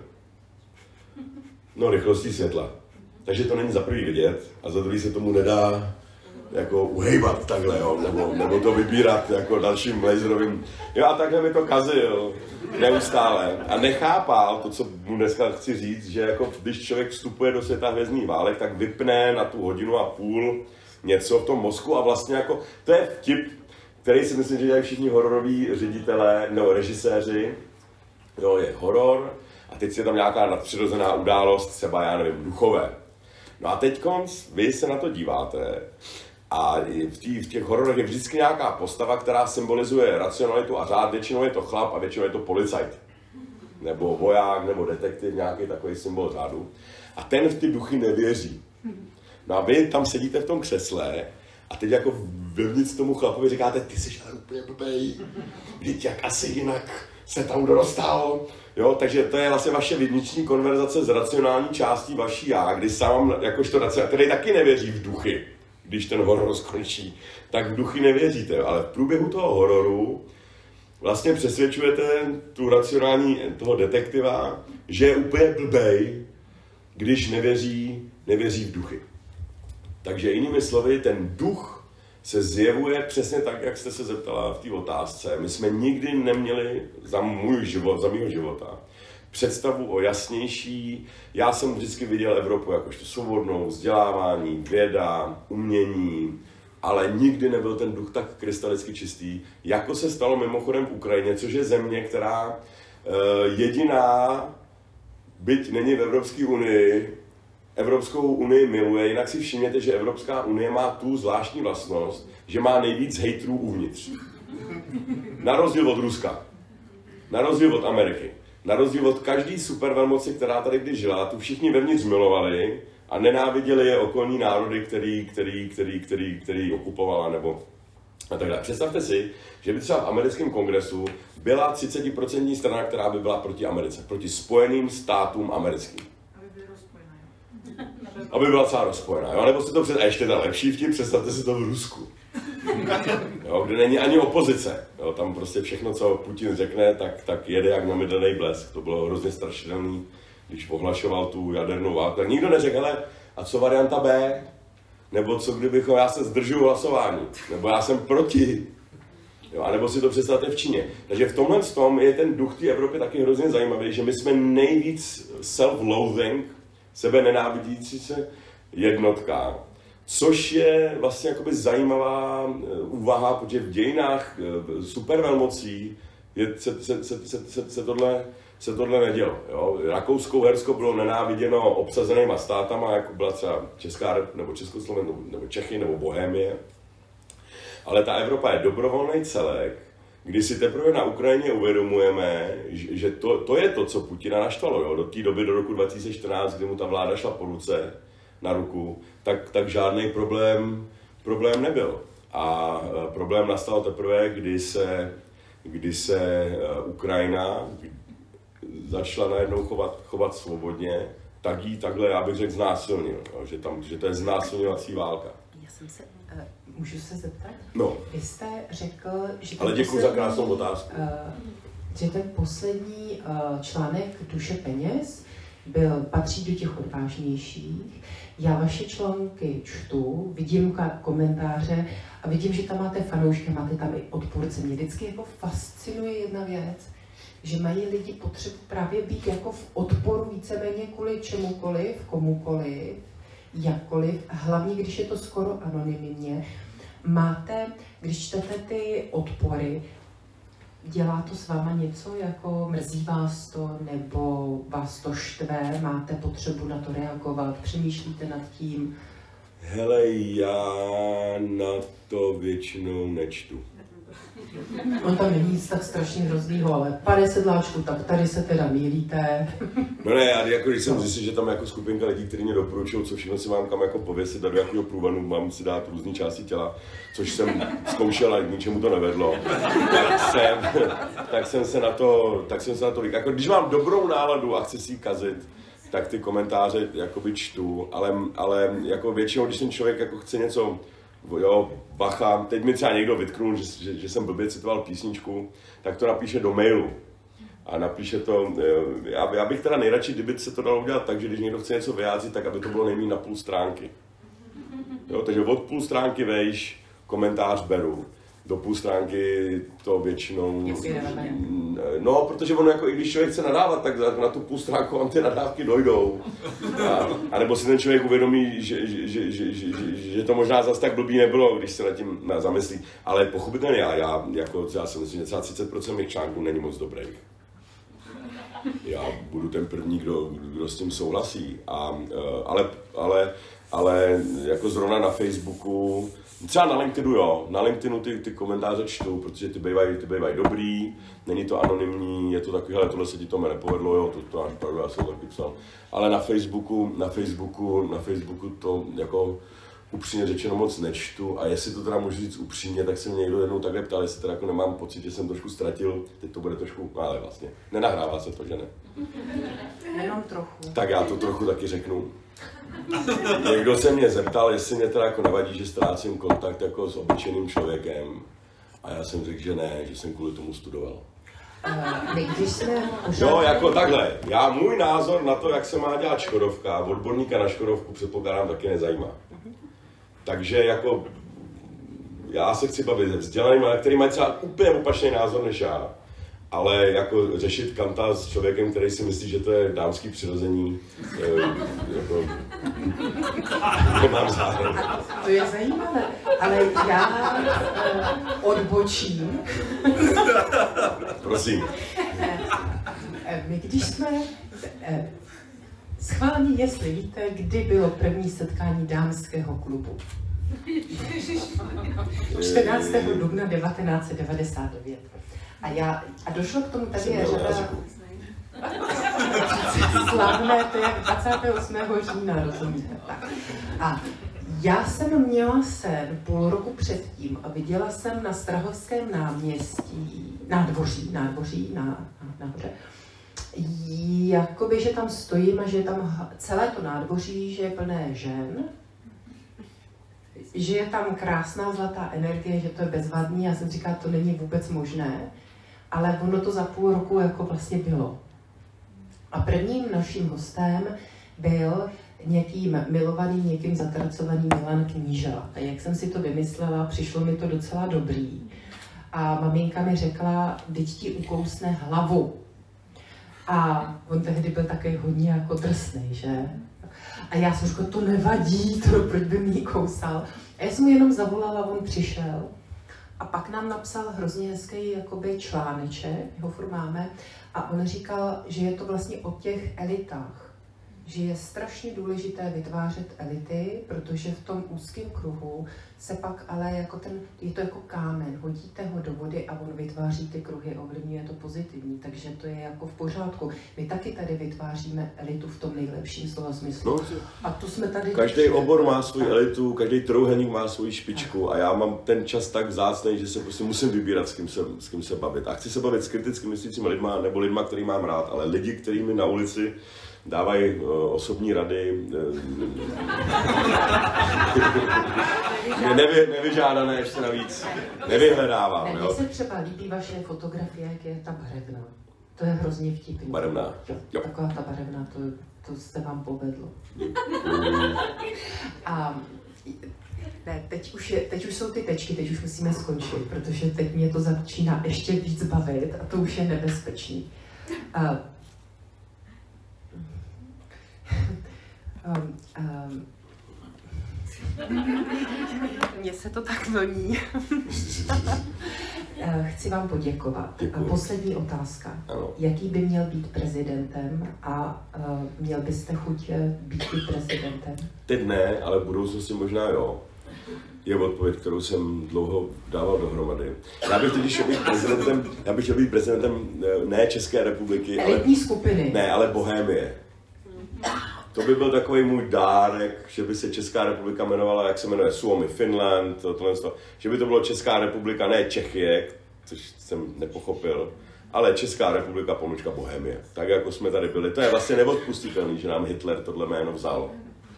No, rychlostí světla. Takže to není za prvý vidět a za druhý se tomu nedá jako uhejbat takhle, jo, nebo, nebo to vybírat jako dalším laserovým. Jo, a takhle mi to kazil neustále a nechápal to, co mu dneska chci říct, že jako když člověk vstupuje do světa Hvězdných válek, tak vypne na tu hodinu a půl něco v tom mozku a vlastně jako, to je vtip, který si myslím, že dělají všichni hororoví ředitelé nebo režiséři. Jo, je horor a teď je tam nějaká nadpřirozená událost, třeba já nevím, duchové. No a teď vy se na to díváte a v, tý, v těch hororech je vždycky nějaká postava, která symbolizuje racionalitu a řád, většinou je to chlap a většinou je to policajt. Nebo voják, nebo detektiv, nějaký takový symbol řádu. A ten v ty duchy nevěří. No a vy tam sedíte v tom křesle a teď jako vevnitř tomu chlapovi říkáte, ty jsi ale úplně blbej, vždyť jak asi jinak se tam dostal. Jo, takže to je vlastně vaše vnitřní konverzace s racionální částí vaší já, kdy sám, jakožto racionální, který taky nevěří v duchy, když ten horor skončí, tak v duchy nevěříte, ale v průběhu toho hororu vlastně přesvědčujete tu racionální toho detektiva, že je úplně blbej, když nevěří, nevěří v duchy. Takže jinými slovy, ten duch se zjevuje přesně tak, jak jste se zeptala v té otázce. My jsme nikdy neměli za můj život, za mýho života, představu o jasnější. Já jsem vždycky viděl Evropu jakožto svobodnou, vzdělávání, věda, umění, ale nikdy nebyl ten duch tak krystalicky čistý, jako se stalo mimochodem v Ukrajině, což je země, která uh, jediná, byť není v Evropské unii, Evropskou unii miluje, jinak si všimněte, že Evropská unie má tu zvláštní vlastnost, že má nejvíc hejtrů uvnitř. Na rozdíl od Ruska, na rozdíl od Ameriky, na rozdíl od každý supervelmoci, která tady kdy žila, tu všichni vevnitř milovali a nenáviděli je okolní národy, který, který, který, který, který okupovala nebo a tak dále. Představte si, že by třeba v americkém kongresu byla třicet procent strana, která by byla proti Americe, proti Spojeným státům americkým. Aby byla celá rozpojená, jo? Nebo si to před... A ještě ten lepší vtip, představte si to v Rusku. Jo? Kde není ani opozice. Jo? Tam prostě všechno, co Putin řekne, tak, tak jede jak namydlený blesk. To bylo hrozně strašidelný, když ohlašoval tu jadernou válku. Tak nikdo neřekl, hele, a co varianta B? Nebo co kdybych, já se zdržuju hlasování? Nebo já jsem proti? Jo? A nebo si to představte v Číně. Takže v tomhle tom je ten duch té Evropy taky hrozně zajímavý, že my jsme nejvíc self-loathing, sebe nenávidící se jednotka, což je vlastně jakoby zajímavá úvaha, protože v dějinách supervelmocí je, se, se, se, se, se, se, tohle, se tohle nedělo. Jo? Rakousko-Uhersko bylo nenáviděno obsazenýma státama, jako byla třeba Česká nebo Československo, nebo Čechy, nebo Bohémie. Ale ta Evropa je dobrovolný celek, kdy si teprve na Ukrajině uvědomujeme, že to, to je to, co Putina naštvalo. Jo? Do té doby, do roku dva tisíce čtrnáct, kdy mu ta vláda šla po ruce, na ruku, tak, tak žádný problém, problém nebyl. A problém nastal teprve, kdy se, kdy se Ukrajina začala najednou chovat, chovat svobodně, tak jí takhle, já bych řekl, znásilnil. Jo? Že, tam, že to je znásilňovací válka. Já jsem se... Uh, můžu se zeptat? No. Vy jste řekl, že... Ale děkuji za krásnou otázku. Uh, že ten poslední uh, článek Duše peněz byl, patří do těch odvážnějších. Já vaše články čtu, vidím komentáře a vidím, že tam máte fanoušky, máte tam i odpůrce. Mě vždycky jako fascinuje jedna věc, že mají lidi potřebu právě být jako v odporu víceméně kvůli čemukoliv, komukoliv, jakkoliv, hlavně když je to skoro anonymně. Máte, když čtete ty odpory, dělá to s váma něco, jako mrzí vás to, nebo vás to štve, máte potřebu na to reagovat, přemýšlíte nad tím? Hele, já na to většinou nečtu. On tam není nic tak strašně hroznýho, ale pane Sedláčku, tak tady se teda mýlíte. No ne, já jako když jsem zjistil, že tam jako skupinka lidí, kteří mě doporučují, co všechno si mám kam jako pověsit, do jakého průvanu mám si dát různé části těla, což jsem zkoušel a ničemu to nevedlo, tak jsem, tak jsem se na to, tak jsem se na to vyk... Jako když mám dobrou náladu a chci si ji kazit, tak ty komentáře jakoby čtu, ale, ale jako většinou, když ten člověk jako chce něco, jo, bacha, teď mi třeba někdo vytknul, že, že, že jsem blbě citoval písničku, tak to napíše do mailu. A napíše to, já, já bych teda nejradši, kdyby se to dalo udělat tak, že když někdo chce něco vyjádřit, tak aby to bylo nejméně na půl stránky. Jo, takže od půl stránky vejš, komentář beru. Do půl stránky to většinou... No, protože ono jako, i když člověk chce nadávat, tak na tu půl stránku vám ty nadávky dojdou. A, a nebo si ten člověk uvědomí, že, že, že, že, že, že, že to možná zase tak blbý nebylo, když se nad tím zamyslí. Ale pochopitelně já, já, jako, já si myslím, že třeba třicet procent mých článků není moc dobrých. Já budu ten první, kdo, kdo s tím souhlasí. A, ale, ale, ale jako zrovna na Facebooku, třeba na LinkedInu jo, na LinkedInu ty, ty komentáře čtu, protože ty bývají, ty bývají dobrý, není to anonymní, je to takový, hele, tohle se ti to nepovedlo, jo, to, to máš pravdu, já jsem to taky psal. Ale na Facebooku, na Facebooku, na Facebooku to jako upřímně řečeno moc nečtu a jestli to teda můžu říct upřímně, tak se mě někdo jednou takhle ptal, jestli teda jako nemám pocit, že jsem trošku ztratil, teď to bude trošku, ale vlastně, nenahrává se to, že ne? Jenom trochu. Tak já to trochu taky řeknu. Někdo se mě zeptal, jestli mě teda jako nevadí, že ztrácím kontakt jako s obyčejným člověkem. A já jsem řekl, že ne, že jsem kvůli tomu studoval. No, jako takhle. Já můj názor na to, jak se má dělat Škodovka, odborníka na Škodovku předpokládám taky nezajímá. Takže jako já se chci bavit se vzdělanými, který mají třeba úplně opačný názor než já. ale jako řešit Kanta s člověkem, který si myslí, že to je dámský přirození, jako, nemám zájem. To je zajímavé, ale já uh, odbočím. Prosím. My když jsme, schválně, jestli víte, kdy bylo první setkání dámského klubu. čtrnáctého dubna devatenáct set devadesát devět. A, já, a došlo k tomu, tady je řada... Slavné, to je jak dvacátého osmého října, rozumíte? Tak. A já jsem měla sen půl roku předtím a viděla jsem na Strahovském náměstí, nádvoří, nádvoří, na, nahoře, jakoby, že tam stojím a že tam celé to nádvoří, že je plné žen, že je tam krásná zlatá energie, že to je bezvadný. Já jsem říkala, to není vůbec možné, ale ono to za půl roku jako vlastně bylo. A prvním naším hostem byl někým milovaný, někým zatracovaný Milan Knížela. A jak jsem si to vymyslela, přišlo mi to docela dobrý. A maminka mi řekla, vždyť ti ukousne hlavu. A on tehdy byl taky hodně jako drsnej, že? A já jsem řekla, to nevadí, to proč by mě kousal. A já jsem mu jenom zavolala, on přišel. A pak nám napsal hrozně hezký jakoby článeček, jeho furt máme, a on říkal, že je to vlastně o těch elitách. Že je strašně důležité vytvářet elity, protože v tom úzkém kruhu se pak ale jako ten, je to jako kámen, hodíte ho do vody a on vytváří ty kruhy, ovlivňuje to pozitivní, takže to je jako v pořádku. My taky tady vytváříme elitu v tom nejlepším slova smyslu. No, a tu jsme tady... Každý obor má svou elitu, každý trouhelník má svou špičku a já mám ten čas tak vzácný, že se prostě musím vybírat, s kým se, s kým se bavit. A chci se bavit s kriticky myslícími lidma nebo lidma, který mám rád, ale lidi, který mi na ulici dávají uh, osobní rady, Nevy, nevyžádané ještě navíc, nevyhledávám. Mně se třeba líbí vaše fotografie, jak je ta barevná. To je hrozně vtipný. Barevná. Jo. Taková ta barevná, to, to se vám povedlo. A ne, teď už, je, teď už jsou ty tečky, teď už musíme skončit, protože teď mě to začíná ještě víc bavit a to už je nebezpečný. Uh, Um, um, Mně se to tak vlní. Chci vám poděkovat. Děkuji. Poslední otázka. Ano. Jaký by měl být prezidentem a uh, měl byste chuť být i prezidentem? Teď ne, ale v budoucnosti možná jo. Je odpověď, kterou jsem dlouho dával dohromady. Já bych totiž chtěl být prezidentem, já bych chtěl být prezidentem ne České republiky, elitní ale, skupiny. Ne, ale Bohémie. To by byl takový můj dárek, že by se Česká republika jmenovala, jak se jmenuje, Suomi, Finland, tohle, že by to bylo Česká republika, ne Čechie, což jsem nepochopil, ale Česká republika pomlčka Bohémie. Tak jako jsme tady byli, to je vlastně neodpustitelný, že nám Hitler tohle jméno vzal.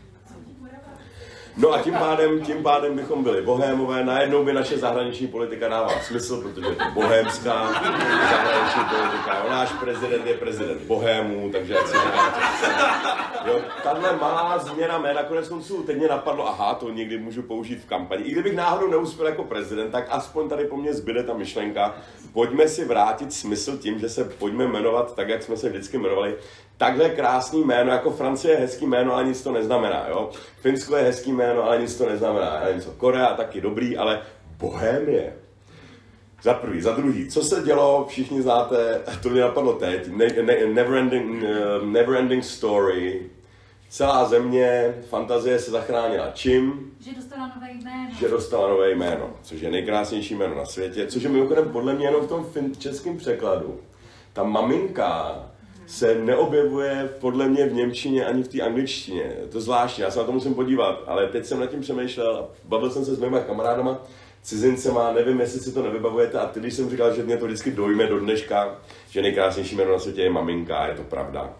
No a tím pádem, tím pádem bychom byli bohémové, najednou by naše zahraniční politika dávala smysl, protože je to bohémská zahraniční politika. Náš prezident je prezident bohémů, takže jak si jo, tahle malá změna jména, konec konců, teď mě napadlo, aha, to někdy můžu použít v kampani. I kdybych náhodou neuspěl jako prezident, tak aspoň tady po mně zbyde ta myšlenka, pojďme si vrátit smysl tím, že se pojďme jmenovat tak, jak jsme se vždycky jmenovali. Takhle krásný jméno, jako Francie je hezký jméno, ale nic to neznamená, jo. Finsko je hezký jméno, ale nic to neznamená. Něco. Korea taky dobrý, ale Bohémie. Za prvý, za druhý, co se dělo, všichni znáte, to mě napadlo teď, ne, ne, never, ending, uh, never ending story. Celá země, fantazie se zachránila čím? Že dostala nové jméno. Že dostala nové jméno, což je nejkrásnější jméno na světě, což je mimochodem podle mě jenom v tom fin- českém překladu. Ta maminka se neobjevuje podle mě v němčině ani v té angličtině. To je zvláštní, já se na to musím podívat, ale teď jsem nad tím přemýšlel a bavil jsem se s mýma kamarádama, cizincema, nevím, jestli si to nevybavujete, a ty, když jsem říkal, že mě to vždycky dojme do dneška, že nejkrásnější jméno na světě je maminka, je to pravda.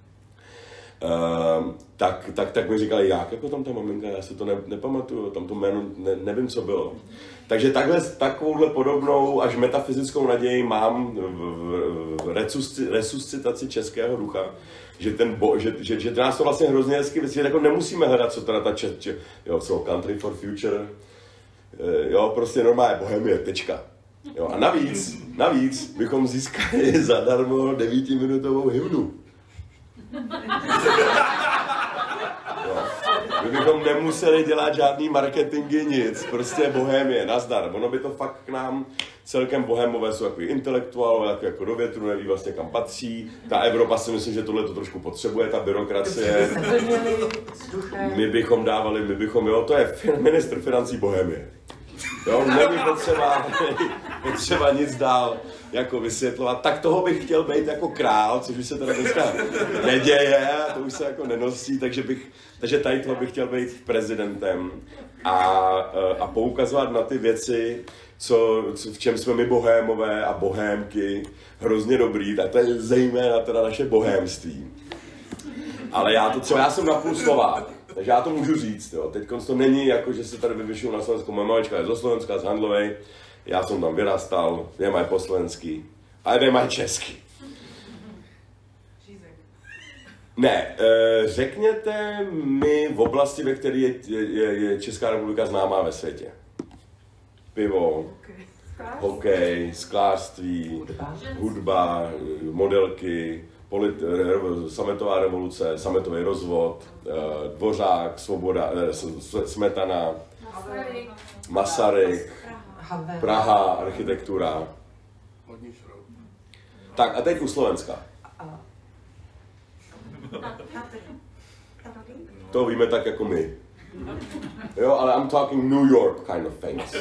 Uh, tak, tak, tak mi říkali, jak jako tam ta maminka, já si to ne, nepamatuju, tam to jméno, ne, nevím, co bylo. Takže takhle, takovouhle podobnou až metafyzickou naději mám v, v, v resusci, resuscitaci českého ducha, že, ten bo, že, že, že nás to vlastně hrozně hezky vysvětlí, jako nemusíme hledat, co teda ta če, če, jo, co Country for Future, jo, prostě normálně Bohemie, tečka. Jo, a navíc, navíc bychom získali zadarmo devítiminutovou hymnu. Jo. My bychom nemuseli dělat žádný marketingy, nic, prostě bohémie, nazdar. Ono by to fakt k nám celkem bohémové jsou jako intelektuálové, jako, jako do větru, neví vlastně kam patří. Ta Evropa si myslím, že tohle to trošku potřebuje, ta byrokracie. My bychom dávali, my bychom, jo, to je ministr financí bohémie. Jo, není potřeba, potřeba nic dál jako vysvětlovat. Tak toho bych chtěl být jako král, což už se teda dneska neděje, to už se jako nenosí, takže, bych, takže tady toho bych chtěl být prezidentem a, a poukazovat na ty věci, co, co, v čem jsme my bohémové a bohémky hrozně dobrý, tak to je zejména teda naše bohémství. Ale já to třeba, já jsem napůl Slovák. Takže já to můžu říct, jo. Teď to není jako, že se tady vyvyšuju na Slovensku, moje mamička je zo Slovenska, z Handlovej, já jsem tam vyrastal, nemají po slovensky, ale nemají česky. Ne, řekněte mi v oblasti, ve které je, je, je Česká republika známá ve světě. Pivo, hokej, sklářství, hudba, modelky, Polit, sametová revoluce, sametový rozvod, Dvořák, Svoboda, Smetana, Masaryk, Praha, architektura. Tak a teď u Slovenska. To víme tak jako my. Jo, ale I'm talking New York kind of things.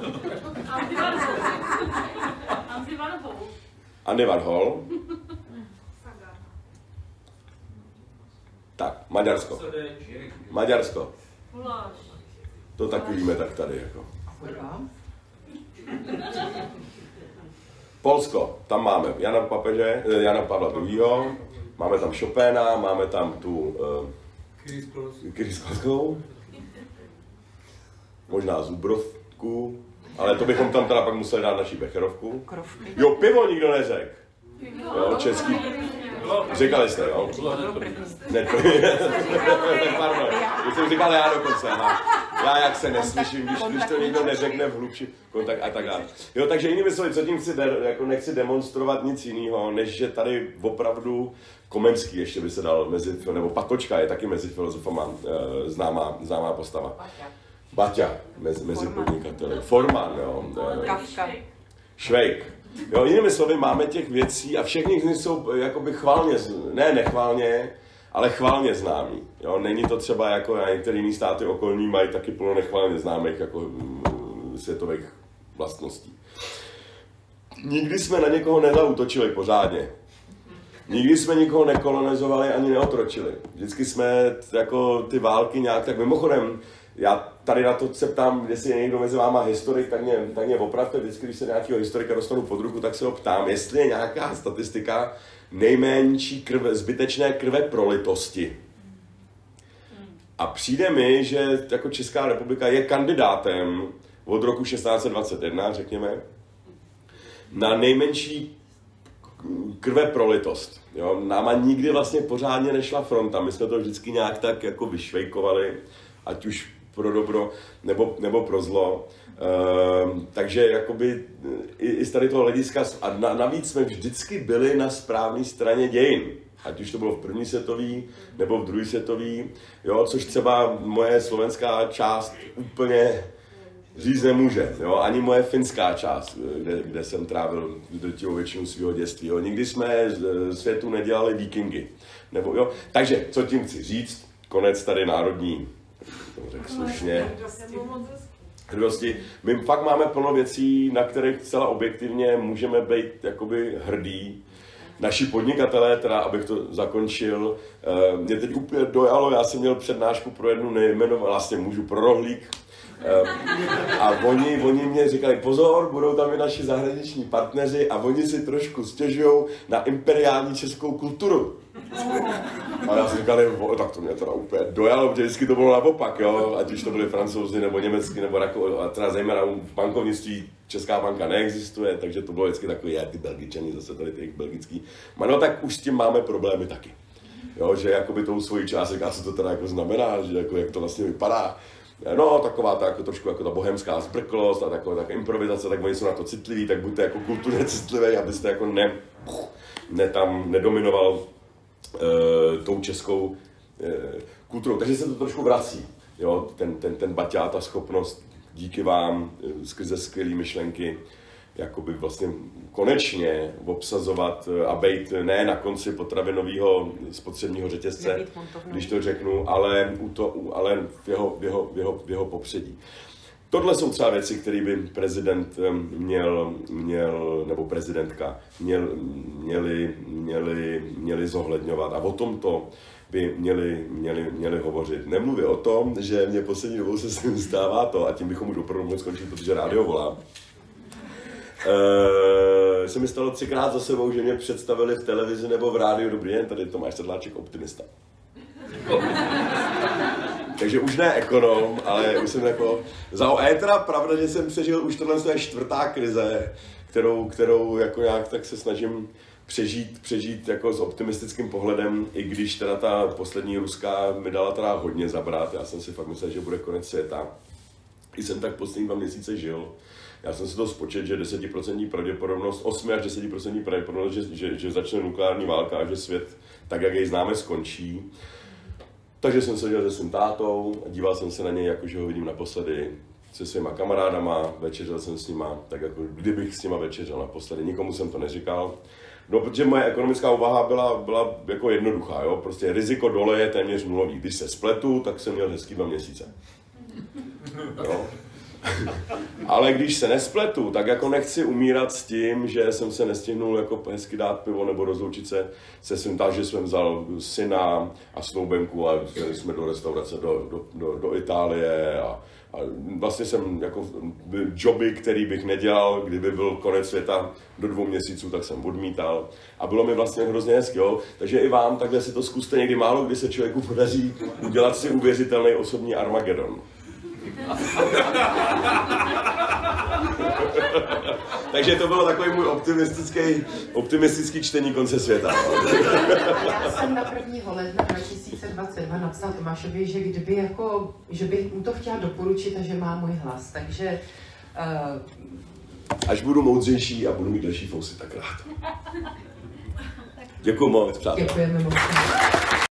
Andy Warhol. Tak, Maďarsko. Maďarsko. To taky víme tak tady jako. Polsko, tam máme Jana Papeže, Jana Pavla druhého. Máme tam Chopina, máme tam tu uh, Kryskovskou. Možná Zubrovku, ale to bychom tam teda pak museli dát naši Becherovku. Jo, pivo nikdo neřekl. Jo, český. Říkali jste, jo? Ne, pardon, to jsem říkal já dokonce. Já jak se neslyším, když, když to někdo neřekne v hlubší kontakt a tak dále. Jo, takže jinými slovy, co tím chci, jako nechci demonstrovat nic jiného, než že tady opravdu Komenský ještě by se dal mezi, nebo Patočka je taky mezi filozofama známá, známá postava. Baťa mezi, mezi podnikateli. Forman, jo. Švejk. Jo, jinými slovy, máme těch věcí a všechny z nich jsou jakoby chválně, ne nechválně, ale chválně známí. Jo, není to třeba jako některé jiné státy okolní mají taky plno nechválně známých jako um, světových vlastností. Nikdy jsme na někoho nezautočili pořádně. Nikdy jsme nikoho nekolonizovali ani neotročili. Vždycky jsme jako ty války nějak tak mimochodem. Já tady na to se ptám, jestli je někdo mezi váma historik, tak mě, tak mě opravte. Vždycky, když se nějakého historika dostanu pod ruku, tak se ho ptám, jestli je nějaká statistika nejmenší krve, zbytečné krve prolitosti. A přijde mi, že jako Česká republika je kandidátem od roku šestnáct set dvacet jedna, řekněme, na nejmenší krve prolitost. Jo? Náma nikdy vlastně pořádně nešla fronta. My jsme to vždycky nějak tak jako vyšvejkovali, ať už pro dobro nebo, nebo pro zlo. Ehm, takže jakoby i, i z tady toho hlediska, a na, navíc jsme vždycky byli na správné straně dějin. Ať už to bylo v první světový nebo v druhý světový, jo, což třeba moje slovenská část úplně říct nemůže, jo, ani moje finská část, kde, kde jsem trávil drtivou většinu svého dětství. Jo. Nikdy jsme z světu nedělali vikingy. Nebo, jo. Takže, co tím chci říct, konec tady národní, to řekl slušně, hrdosti. My fakt máme plno věcí, na kterých zcela objektivně můžeme být jakoby hrdí. Naši podnikatelé, teda abych to zakončil, mě teď úplně dojalo, já jsem měl přednášku pro jednu nejmenovanou, vlastně můžu pro rohlík. A oni, oni mě říkali, pozor, budou tam i naši zahraniční partneři a oni si trošku stěžují na imperiální českou kulturu. A já jsem říkal, tak to mě teda úplně dojalo, protože vždycky to bylo naopak, jo? Ať už to byli Francouzi, nebo německy, nebo Rakousko, a teda zejména v bankovnictví Česká banka neexistuje, takže to bylo vždycky takový, jak ty Belgičani, zase tady ty belgický. No tak už s tím máme problémy taky. Jo, že jakoby tou svojí část, a co to teda jako znamená, že jako, jak to vlastně vypadá. No, taková ta jako trošku jako ta bohemská zbrklost a taková tak improvizace, tak oni jsou na to citliví, tak buďte jako kulturně citlivý, abyste jako ne, ne tam nedominoval uh, tou českou uh, kulturou. Takže se to trošku vrací, jo, ten, ten, ten baťa, ta schopnost díky vám skrze skvělé myšlenky jakoby vlastně konečně obsazovat a být ne na konci potravinového spotřebního řetězce, když to řeknu, ale, u to, ale v, jeho, v, jeho, v, jeho, v jeho popředí. Tohle jsou třeba věci, které by prezident měl, měl nebo prezidentka měl, měli, měli, měli zohledňovat a o tomto by měli, měli, měli hovořit. Nemluvě o tom, že mě poslední dobou se s tím stává to, a tím bychom už opravdu moc skončili, protože rádio volá. Uh, se mi stalo třikrát za sebou, že mě představili v televizi nebo v rádiu. Dobrý den, tady Tomáš Sedláček, optimista. Takže už ne ekonom, ale už jsem jako... A je teda pravda, že jsem přežil už tohle své čtvrtá krize, kterou, kterou jako nějak tak se snažím přežít, přežít jako s optimistickým pohledem, i když teda ta poslední ruská mi dala teda hodně zabrat. Já jsem si fakt myslel, že bude konec světa. I jsem tak poslední dva měsíce žil. Já jsem si to spočet, že deset procent pravděpodobnost, osm až deset procent pravděpodobnost, že, že, že začne nukleární válka a že svět, tak jak jej známe, skončí. Takže jsem seděl se svým tátou a díval jsem se na něj, jako že ho vidím naposledy se svýma kamarádama, večeřel jsem s nima, tak jako kdybych s nima večeřel naposledy, nikomu jsem to neříkal. No, protože moje ekonomická úvaha byla, byla jako jednoduchá, jo? Prostě riziko dole je téměř nulový. Když se spletu, tak jsem měl hezký dva měsíce. Jo? Ale když se nespletu, tak jako nechci umírat s tím, že jsem se nestihnul jako hezky dát pivo nebo rozloučit se se svým, takže jsem vzal syna a snoubenku a jsme do restaurace do, do, do, do Itálie a, a vlastně jsem jako joby, který bych nedělal, kdyby byl konec světa do dvou měsíců, tak jsem odmítal a bylo mi vlastně hrozně hezky, jo. Takže i vám takhle si to zkuste někdy, málo kdy se člověku podaří udělat si uvěřitelný osobní Armagedon. Takže to bylo takový můj optimistický, optimistický čtení konce světa. Já jsem na prvního ledna dva tisíce dvacet dva napsal Tomášovi, že kdyby jako, že bych mu to chtěla doporučit a že má můj hlas, takže... Uh... Až budu moudřejší a budu mít další fousy, tak rád. Děkuju moc, přátelé. Děkujeme moc.